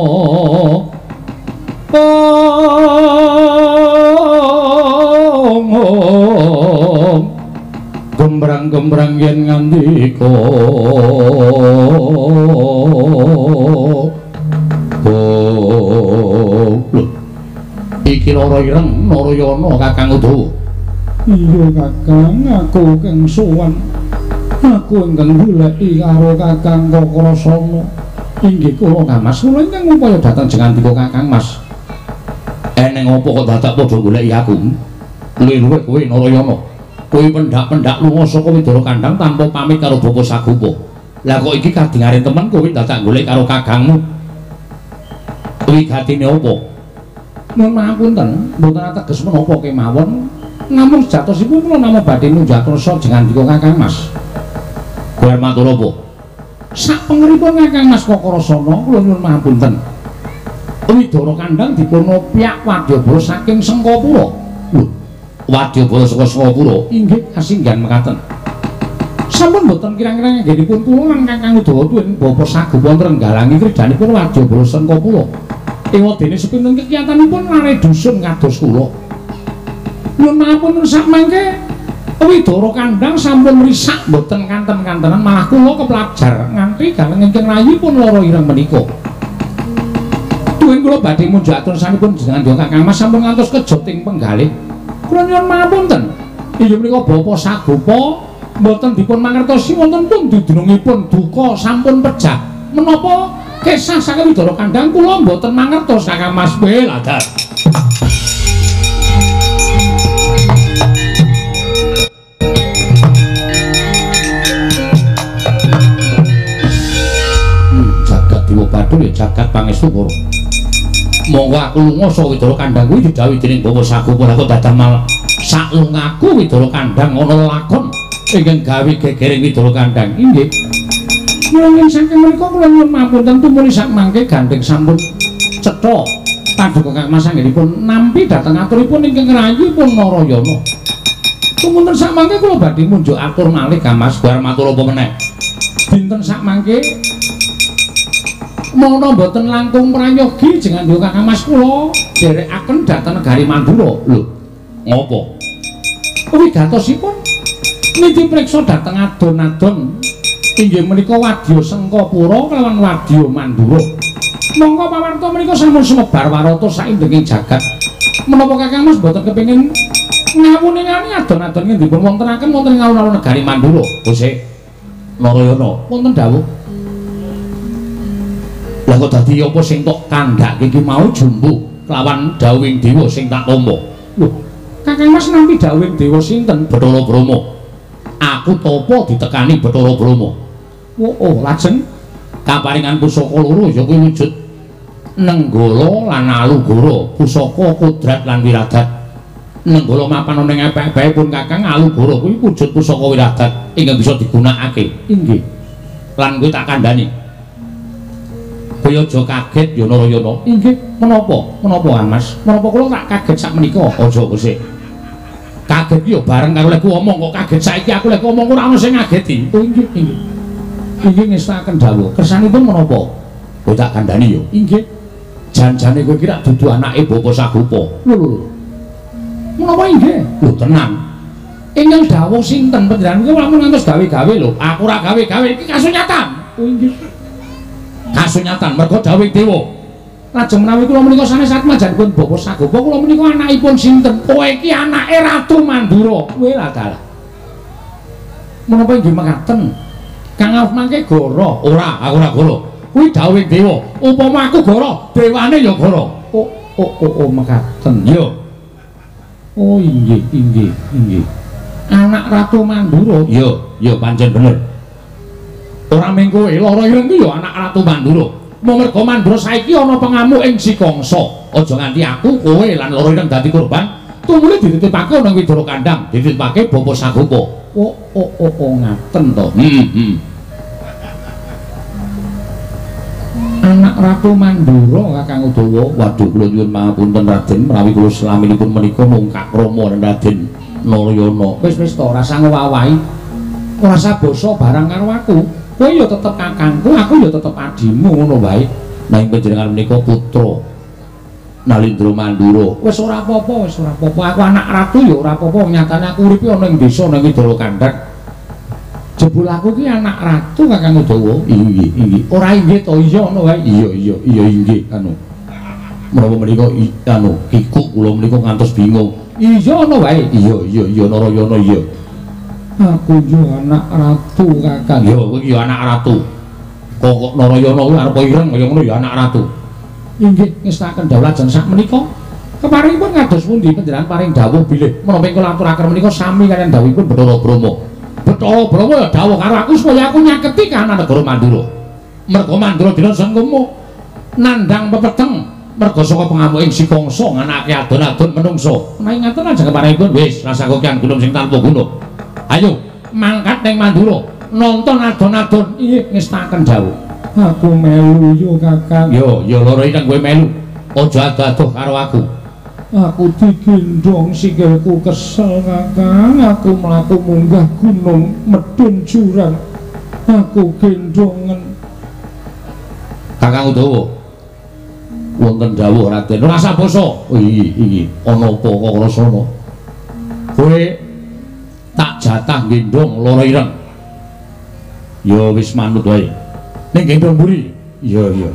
oh gembrang-gembrang yen ngandika oh iki Lara Ireng Narayana Kakang Udawa. Iya Kakang, aku kang sowan. Aku ingkang goleki karo Kakang Kakrasana. Inggih kula Mas, kula ingkang upaya dhateng jenengan Kakang Mas. Eneng apa kok dadak padha goleki aku? Luwih-luwih kowe Narayana. Kowe pendak-pendak lunga saka Widara Kandhang tanpa pamit karo Bapa Sagupa. Lah kok iki kadingare temen kowe dadak golek karo kakangmu. Kuwi gatine apa? Nuwun pangapunten, mboten ateges menapa kemawon. Namung sejatosipun kula namung badhe nunjakarsa jengandika Kakang Mas. Kowe matur apa? Sak pengeripun Kakang Mas Kakrasana kula nyuwun pangapunten. Widara Kandhang dipun opyak wadyabala saking Sengkapura. Lho, wadyabala saka Sengkapura inggih kasinggihan mekaten. Sampun mboten kirang-kirang anggenipun kula lan Kakang Udawa tuwin Bapa Sagupa ngrenggalangi kridanipun wadyabala Sengkapura. Ewadene sepinten kegiatanipun lare dusun kados kula. Nyuwun pangapunten sak mangke Widara Kandhang sampun risak mboten kanten-kantenan malah kula kepelajar nganti galeng ingkang rayipun Lara Ireng menika. Tuwin kula badhe munjaken sanipun jenengan Kakang Mas sampun ngantos kejoting penggalih. Kula nyuwun pangapunten. Inggih menika Bapa Sagupa mboten dipun mangertosi wonten pundi dunungipun duka sampun pejah menapa kesah saking Widara Kandhang kula mboten mangertos Kakang Mas Weladan. Dewa Bathul ya jagat pangestu para. Monggo aku lunga saka Widara Kandhang kuwi didhawuhi dening Bawa Sagopa aku dadamel sak lungaku Widara Kandhang ana lakon ingkang gawe gegering Widara Kandhang. Inggih. Mula saking menika kula nyuwun mapunten tumuli sak mangke gandeng sampun cetha paduka Kang Mas anggenipun nampi dhateng aturipun ingkang rayi pun Narayana. Tumunten sak mangke kula badhe munjuk atur malih Kang Mas bar matur apa meneh. Dinten sak mangke mono mboten langkung prayogi jenengan Kakang Kakang Mas kula derekaken dhateng negari Mandura. Lho, ngopo? Wigatosipun niti priksa dhateng adon-adon inggih menika wadya Sengkapura kelawan wadya Mandura. Monggo pawarta menika sampun sumebar warata saindenging jagat. Menapa Kakang Mas mboten kepengin ngawuningani adon-adon ing dipun wontenaken wonten ing alun-alun negari Mandura? Gusti Narayana, wonten dawuh. Lah kok dadi apa sing tok kandhake iki mau jumbu kelawan dawuhing dewa sing tak tampa. Lho, Kakang Mas nampi dawuhing dewa sinten? Bathara Brahma. Aku tapa ditekani Bathara Brahma. Oh, oh, lajeng kaparingan pusaka loro ya kuwi wujud Nenggala lan Alugara, pusaka Kodrat lan Wiradat. Nenggala mapan ning epek-epekipun Kakang, Alugara kuwi wujud pusaka Wiradat ingkang bisa digunakake. Inggih. Lan kuwi tak kandhani. Kaya aja kaget ya Narayana. Inggih, menapa? Menapa Kang Mas? Menapa kula tak kaget sak menika? Aja Gusti. Kaget ya bareng karo lek ngomong kok kaget saiki aku lek ngomong ora ana sing ngageti. Oh inggih, inggih. Inggih ngestaken dawuh. Kersanipun menapa? Kowe tak kandhani ya. Inggih. Jan-jane kowe kira dudu anake Bapak Sagopa. Lho lho. Menapa inggih? Lho tenang. Ingkang dawuh sinten panjenengan kuwi lamun ngantos gawe-gawe lho. Aku ora gawe-gawe iki kasunyatan. Oh inggih. Kasunyatan mergo dawuh dewa. Lajeng menawi kula menika sanes atmajanipun Bapak Sagopa kula menika anakipun sinten? Kowe iki anake Ratu Mandura. Kowe lah dalah. Menapa inggih mekaten? Kang Auf mangke goro. Ora, aku ora goro. Kuwi dawuh dewa. Upama aku goro, dewane ya goro. Oh, oh, oh, oh mekaten. Yo. Oh inggih, inggih, inggih. Anak Ratu Mandura. Yo, yo pancen bener. Ora mung kowe, lara ireng ku ya anak Ratu Mandura. Mung mergo Mandura saiki ana pengamuk ing Sikangsa. Aja nganti aku, kowe lan lara ireng dadi korban. Tumuli dititipake nang Widara Kandhang, dititipake Bapak Sagopa. Oh, oh, oh, oh ngaten to. Hmm, hmm. Anak Ratu Mandura Kakang Udawa. Waduh kula nyuwun pangapunten Raden, menawi kula slaminipun menika mungkak Rama lan Raden Narayana. Wis wis to, rasa ngowahi. Ora usah basa barang karo aku. Kowe ya tetep kakangku, aku ya tetep adimu ngono wae. Nanging panjenengan menika putra Nalindra Mandura. Wis ora apa-apa, wis ora apa-apa. Aku anak ratu ya ora apa-apa. Nyatane aku uripe ana ing desa nang Widara Kandhang. Jebul aku ki anak ratu Kakang Udawa. Inggih, inggih. Ora inggih to iya ngono wae. Iya, iya, iya inggih anu. Menapa menika anu kikuk kula menika ngantos bingung. Iya ngono wae. Iya, iya, iya Narayana iya. Aku yo anak ratu Kakang. Yo kowe yo anak ratu. Kok Narayana kuwi arep ireng kaya ngono ya anak ratu. Inggih ngestaken dawuh lajeng sak menika. Keparingipun ngados pundi panjenengan paring dawuh bilih menapa kula aturaken menika sami kaliyan dawuhipun Bathara Brahma. Bathara Brahma ya dawuh karo aku supaya aku nyaketi kahanan negara Mandura. Merga Mandura dina sengkemu nandhang pepeteng merga saka pengamuk ing Sikangsa nganake adon-adon menungso. Nanging ngaten lajeng keparingipun wis rasa kokian gunung sing tanpa gunung. Ayo mangkat ning Mandura nonton adon-adon. Iya ngestaken dawuh. Aku melu yo Kakang. Yo yo lara ireng kowe melu. Aja ado-ado karo aku. Aku digendong sikilku kesel Kakang. Aku mlaku munggah gunung medun jurang. Aku gendongen. Kakang Udawa. Wonten dawuh Raden. Ora usah basa. Oh iki iki ana apa kok rasane? Kowe tak jatah gendong lara ireng. Ya wis manut wae. Ning gendong mburi. Iya iya.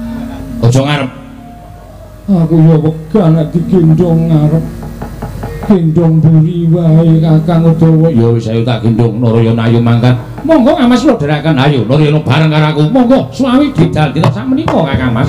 Aja ngarep. Aku ya wegah nek digendong ngarep. gendong buri wae Kakang Udawa. Ya wis ayo tak gendong Narayana ayo mangkat. Monggo Kang Mas kula dherekaken ayo Narayana bareng karo aku. Monggo suami didal kita sak menika Kakang Mas.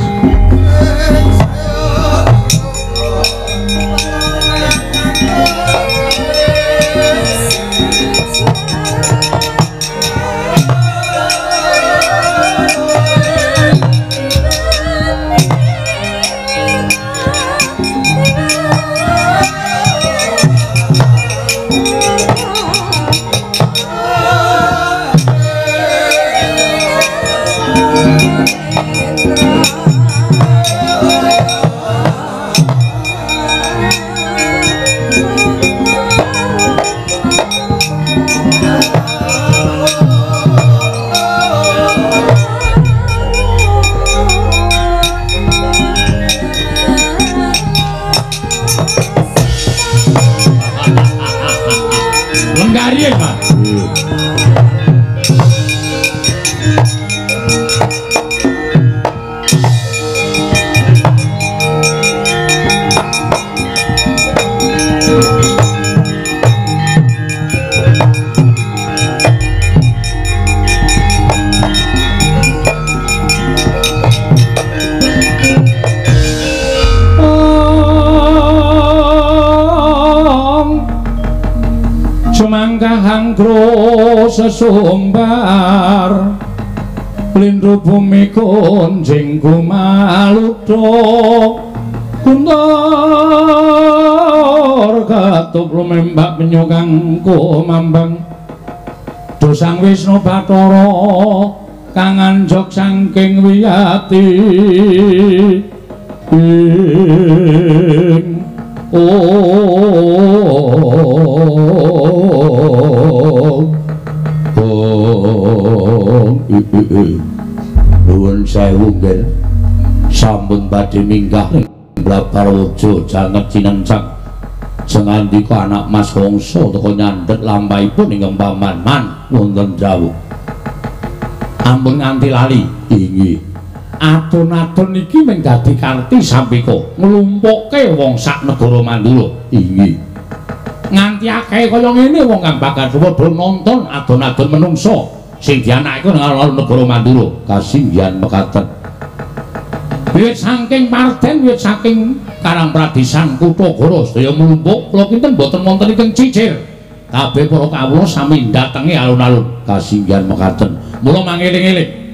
Kahangkro sesumbar lindru bumi konjing kumalutho kuntor katup lumembak penyukang kumambang dosang Wisnu Bathara kang anjok saking wiyati ing nuwun sewu nggih sampun badhe minggah Blabarwaja janget cinencang sengandika anak Mas Wangsa teka nyandhet lampahipun ingkang paman-man wonten dawuh ampun nganti lali inggih atun-atun niki mung dadi karti sampika nglumpukke wong sak negara Mandura inggih nganti akeh kaya ngene wong kang bakal padha nonton adon-adon menungsa sing dianake nang negara Mandura kasinggihan mekaten wiwit saking Parden wiwit saking Karang Pradesan Kutagara sedaya mlumpuk kula kinten boten wonten ing cicir kabeh para kawula sami ndatengi alun-alun kasinggihan mekaten mula mangeling-eling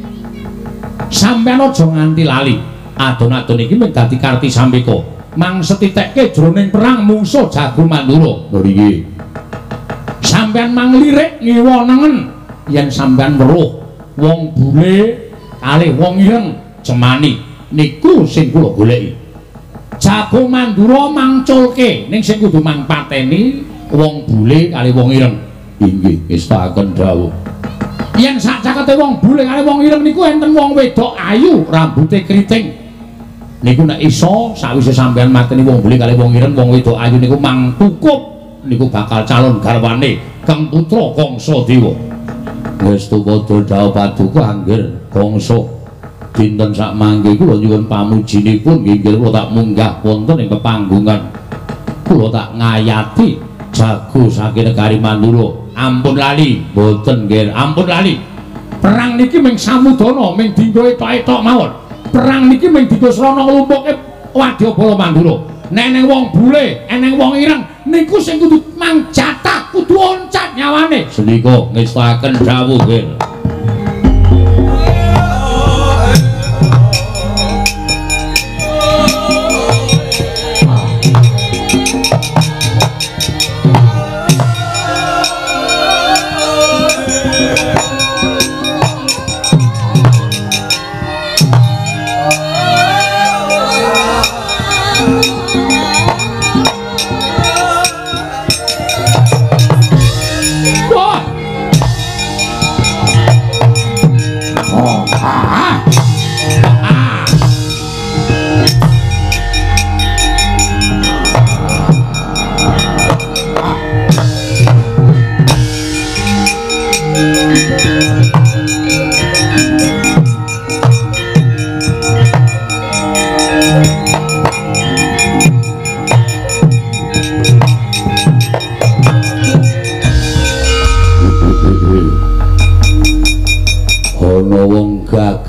sampeyan aja nganti lali adon-adon iki mung dadi karti sampika mang setitekke jroning perang mungsuh Jago Mandura lho nggih sampeyan mang lirik ngiwonengen yen sampeyan weruh wong bule kalih wong ireng cemani niku sing kula goleki Jago Mandura mangculke ning sing kudu mang pateni wong bule kalih wong ireng inggih ngestaken dawuh yen sak cakete wong bule kali wong ireng niku enten wong wedok ayu rambute kriting niku nek iso sawise sampeyan mateni wong bule kali wong ireng wong wedok ayu niku mang cukup niku bakal calon garwane Kang Putra Kangsadewa wis tuwa dawuh paduka angger Kangsa dinten sak mangke kula nyuwun pamujinipun nggih kula tak munggah wonten ing pepanggungan kula tak ngayati jago saking negari Mandura ampun lali boten nggih ampun lali perang niki mung samudana mung dinggo etok-etok mawon perang niki mung dinggo srana nglumpukke wadyabala Mandura nek eneng wong bule eneng wong ireng niku sing kudu mang jatah kudu oncat nyawane senika ngestaken dawuh nggih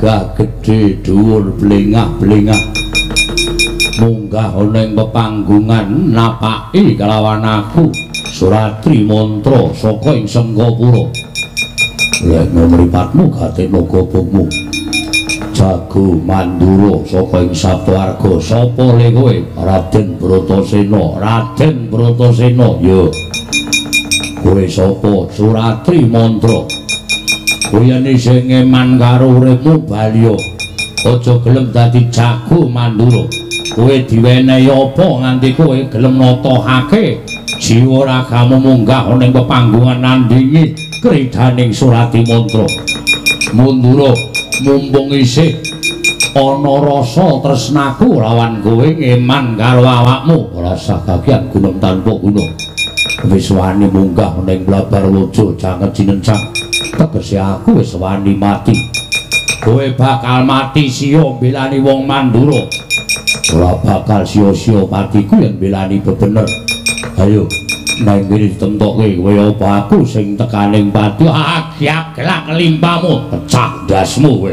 munggah gedhe dhuwur blengah-blengah munggah ana ing pepanggungan napaki kelawan aku Suratri mantra saka ing Senggapura. Lek mripatmu gaten nagabungmu Jago Mandura saka ing Saptawarga. Sapa le kowe? Raden Bratasena. Raden Bratasena. Ya. Kowe sapa? Suratri mantra. Kowe yen sing ngeman karo uripmu Balya. Aja gelem dadi Jago Mandura. Kowe diwenehi apa nganti kowe gelem natohake jiwa ragamu munggah ning pepanggungan nandingi kridaning Surati mantra. Mandura mumpung isih ana rasa tresnaku lawan kowe ngeman karo awakmu rasa kagian gunung tanpa gunung wis wani munggah ning blabar lojo janget jinencang tegese aku wis wani mati kowe bakal mati sia belani wong Mandura ora bakal sia-sia matiku yen belani bebener ayo nang ngene ditemtokke kowe apa aku sing tekaning pati agiak gelak limpamu pecah ndasmu kowe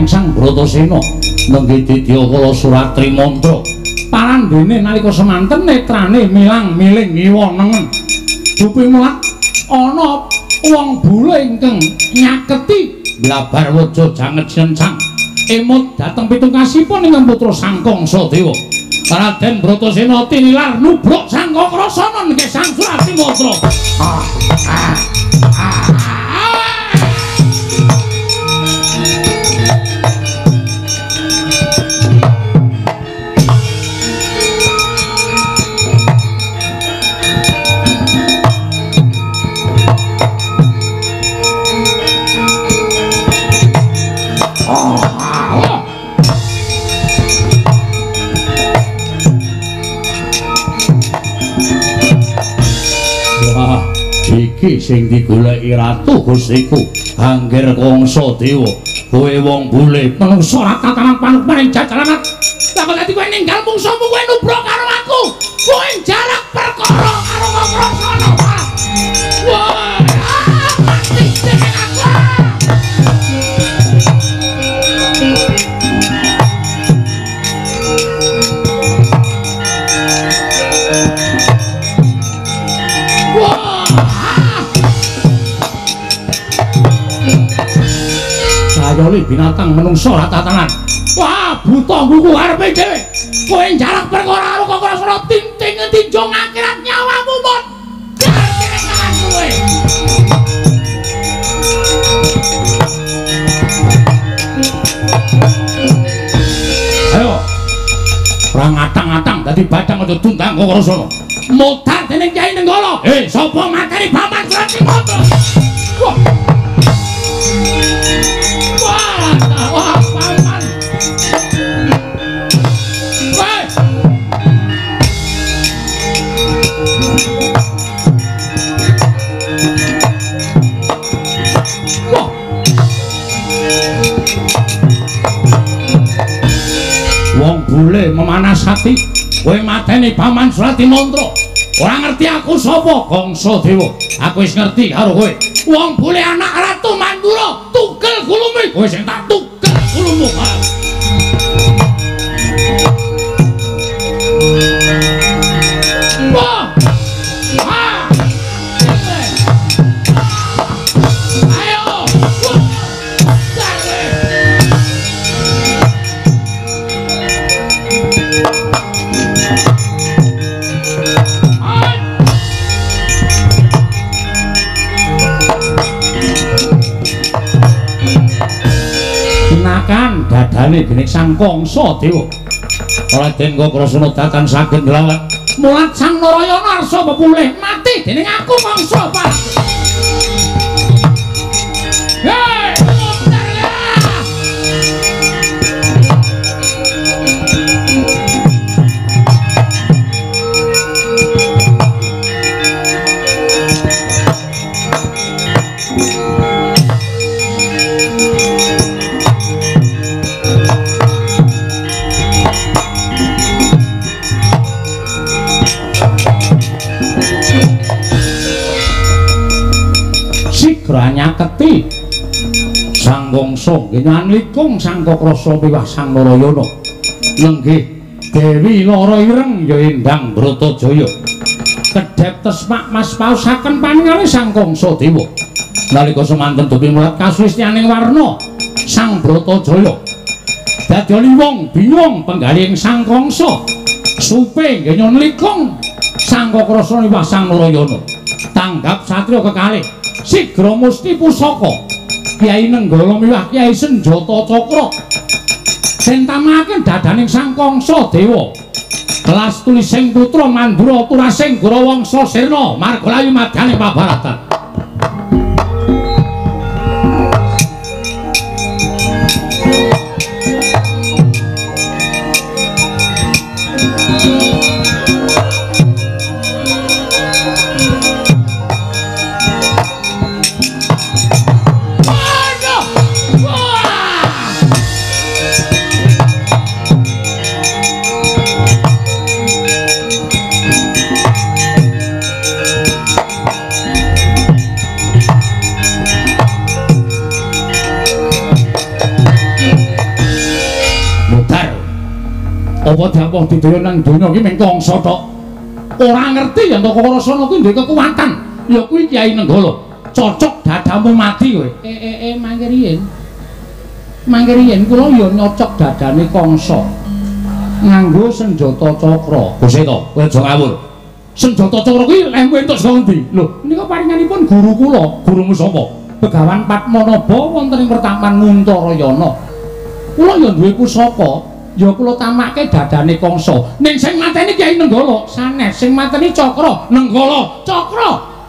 ing Sang Bratasena nenggih didya kala Suratri mantra parandene nalika semanten netrane milang-miling ngiwa nengen dupi mulat ana wong bule ingkang nyaketi blabar waja janget sencang emut dhateng pitungkasipun ing putra Sangkong Sadewa Raden Bratasena tinilar nubruk Sangkong Krasana nggih Sang Suratri mantra ah ah ah iki sing digoleki ratu Gustiku Angger Kangsa Dewa kowe wong bule menungsa ra tatanan panuk maring jajaran lah kok dadi kowe ninggal mungsuhmu kowe nubruk karo aku kowe jarak perkara karo Krasana wah mati dengan aku sayole binatang menungsa ra tatanan wah buta ngguku arepe dhewe kowe jarak perkara karo Krasana tinting tinjong akhirat nyawamu mut kira-kira kowe ayo perang atang-atang dadi badang aja tundang karo Krasana modar dening Kyai Nenggala eh sapa mateni Paman Suratri mantra wah wah paman weh wah wong bule memanasati kowe mateni Paman Suratri mantra ora ngerti aku sapa Kangsa Dewa aku wis ngerti karo kowe wong bule anak Ratu Mandura tugel gulumu kowe sing tak tugel gulumu wah ah ayo kan dadane dening Sang Kangsa Dewa Raden Krasana datan saged nglawan mulat Sang Narayana arsa pepulih mati dening aku mangsa Pak hei nyaketi Sang Kangsa nyanikung Sang Krasa piwah Sang Narayana lenggih Dewi Lara Ireng ya Endang Bratajaya kedhep tesmak mas pausaken paningale Sang Kangsa Dewa nalika semanten dupi mulat kasuwistyaning warna Sang Bratajaya dadi wong bingung penggaling Sang Kangsa supe nggih nyanikung Sang Krasa piwah Sang Narayana tanggap satriya kekalih sigra musti pusaka Kyai Nenggala miwah Kyai Senjata Cakra sentamaken dadaning Sang Kangsa Dewa kelas tulising putra Mandura turasing Gorawangsa Sirna margalayu madyaning pabaratan Apa diampun didaya nang donya iki mung kangsa tok. Ora ngerti yen Kakrasana kuwi duwe kekuatan. Ya kuwi Kyai Nenggala. Cocok dadamu mati kowe. Eh eh eh mangke riyen. Mangke riyen kula ya nyocok dadane kangsa. Nganggo senjata cakra. Gusti to, kowe aja ngawur. Senjata cakra kuwi lemu entuk saka ndi? Lho, nika paringanipun guru kula. Gurumu sapa? Begawan Padmanaba wonten ing pertapan Nguntarayana. Kula ya duwe pusaka, ya kula tamakke dadane kangsa. Ning sing mateni Kyai Nenggala, sanes sing mateni Cakra, Nenggala, Cakra.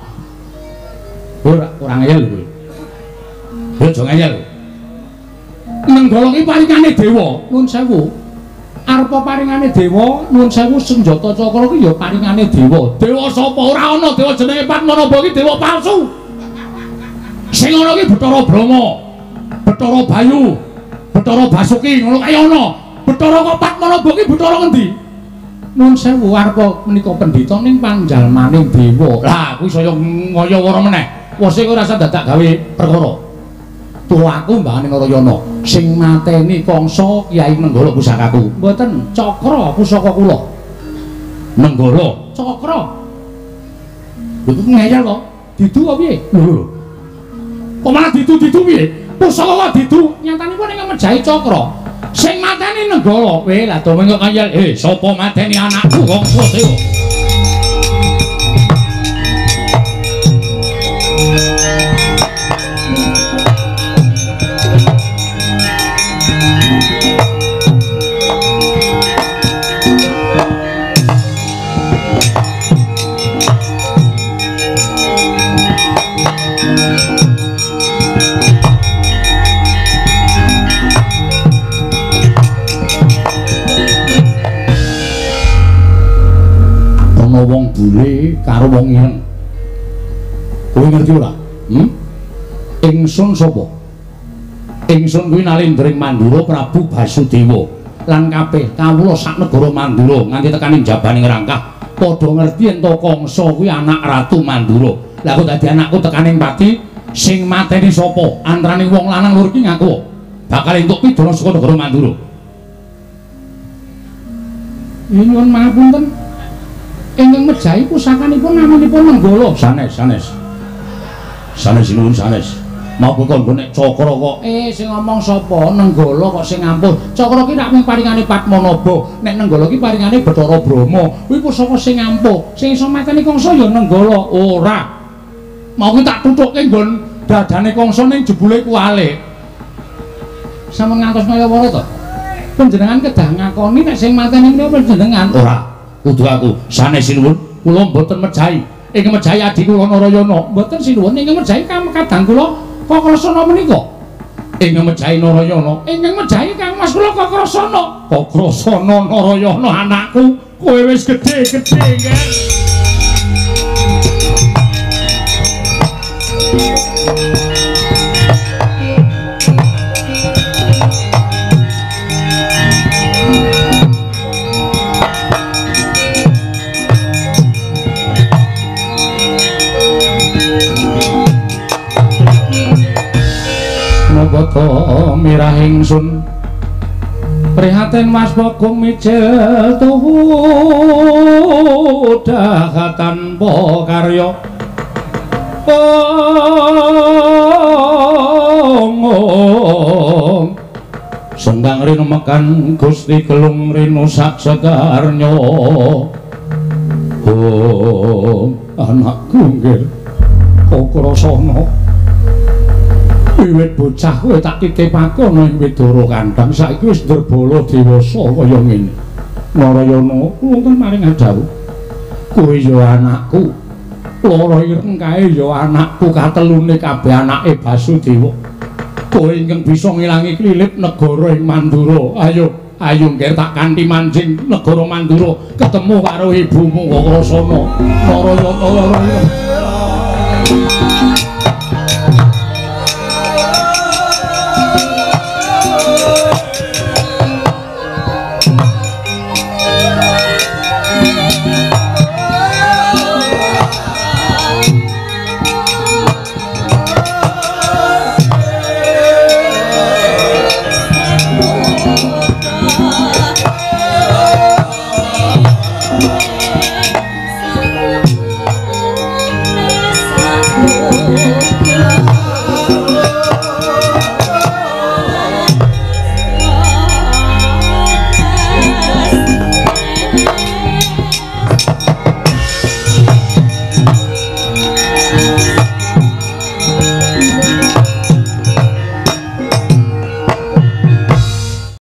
Ora ora ngeyel kowe. Ya aja ngeyel. Nenggala ki paringane dewa, nuwun sewu. Arepa paringane dewa, nuwun sewu senjata cakra ki ya paringane dewa. Dewa sapa? Ora ana dewa jenenge Padmanaba ki dewa palsu. Sing ana ki Bathara Brahma, Bathara Bayu, Bathara Basuki ngono kaya ana. Bathara kok Padmanaba ki Bathara ngendi? Nuwun sewu arepa menika pendhita ning panjalmaning dewa. Lah kuwi saya ngaya wara meneh. Wose ora usah dadak gawe perkara. Tuaku mbahane Narayana sing mateni kangsa Kyai Nenggala pusakaku. Mboten, Cakra pusaka kula. Nenggala, Cakra. Lho kok ngeyel kok? Didu apa piye? Lho. Kok malah didu-didu piye? Pusaka kok didu nyatanipun ing mejahi Cakra. Sing mateni Nenggala. Weh, lah to mengko ngeyel. Eh, sapa mateni anakku kok Dewa? Wong bule karo wong ireng. Kowe ngerti ora? Hm? Ingsun sapa? Ingsun kuwi Nalendring Mandura Prabu Basudewa. Lan kabeh kawula sak negara Mandura nganti tekaning jabaning rangkah padha ngerti yen to Kangsa kuwi anak Ratu Mandura. Lah kok dadi anakku tekaning pati sing mateni sapa? Antaraning wong lanang lur iki ngaku bakal entuk pidana saka negara Mandura. Nyuwun pangapunten. Ingkang mejahi pusakanipun namanipun Nenggala. Sanes, sanes. Sanes nuwun sanes. Mau kanggo nek Cakra kok eh sing ngomong sapa? Nenggala kok sing ngampun. Cakra ki rak mung paringane Padmanaba. Nek Nenggala ki paringane Bathara Brahma. Kuwi pusaka sing ampuh. Sing iso mateni Kangsa ya Nenggala. Ora. Mau ki tak tutukke nggon dadane Kangsa ning jebule kuwale. Sampun ngantos kaya wara to? Panjenengan kedah ngakoni nek sing mateni menika panjenengan. Ora. Kudu aku sanes sinuwun kula mboten mejahi ing mejahi adi kula Narayana mboten sinuwun ing mejahi kadang kula Kakrasana menika ing mejahi Narayana ing mejahi Kang Mas kula Kakrasana Kakrasana Narayana anakku kowe wis gedhe-gedhe nggih. Kata mirah ingsun prihatin Mas Bagong mijil tuhu dahatan po karya ong sembang rino mekan Gusti Gelung rino sak segarnya ong anakku nggih Kakrasana wiwit bocah kowe tak titipake ana ing Widara Kandhang saiki wis nderbala dewasa kaya ngene. Narayana kula ten maring adhawuh. Kowe ya anakku. Lara ireng kae ya anakku katelune kabeh anake Basudewa. Kowe ingkang bisa ngilangi klilip negara ing Mandura. Ayo, ayo ngger tak kanthi manjing negara Mandura ketemu karo ibumu Kakrasana. Narayana Narayana.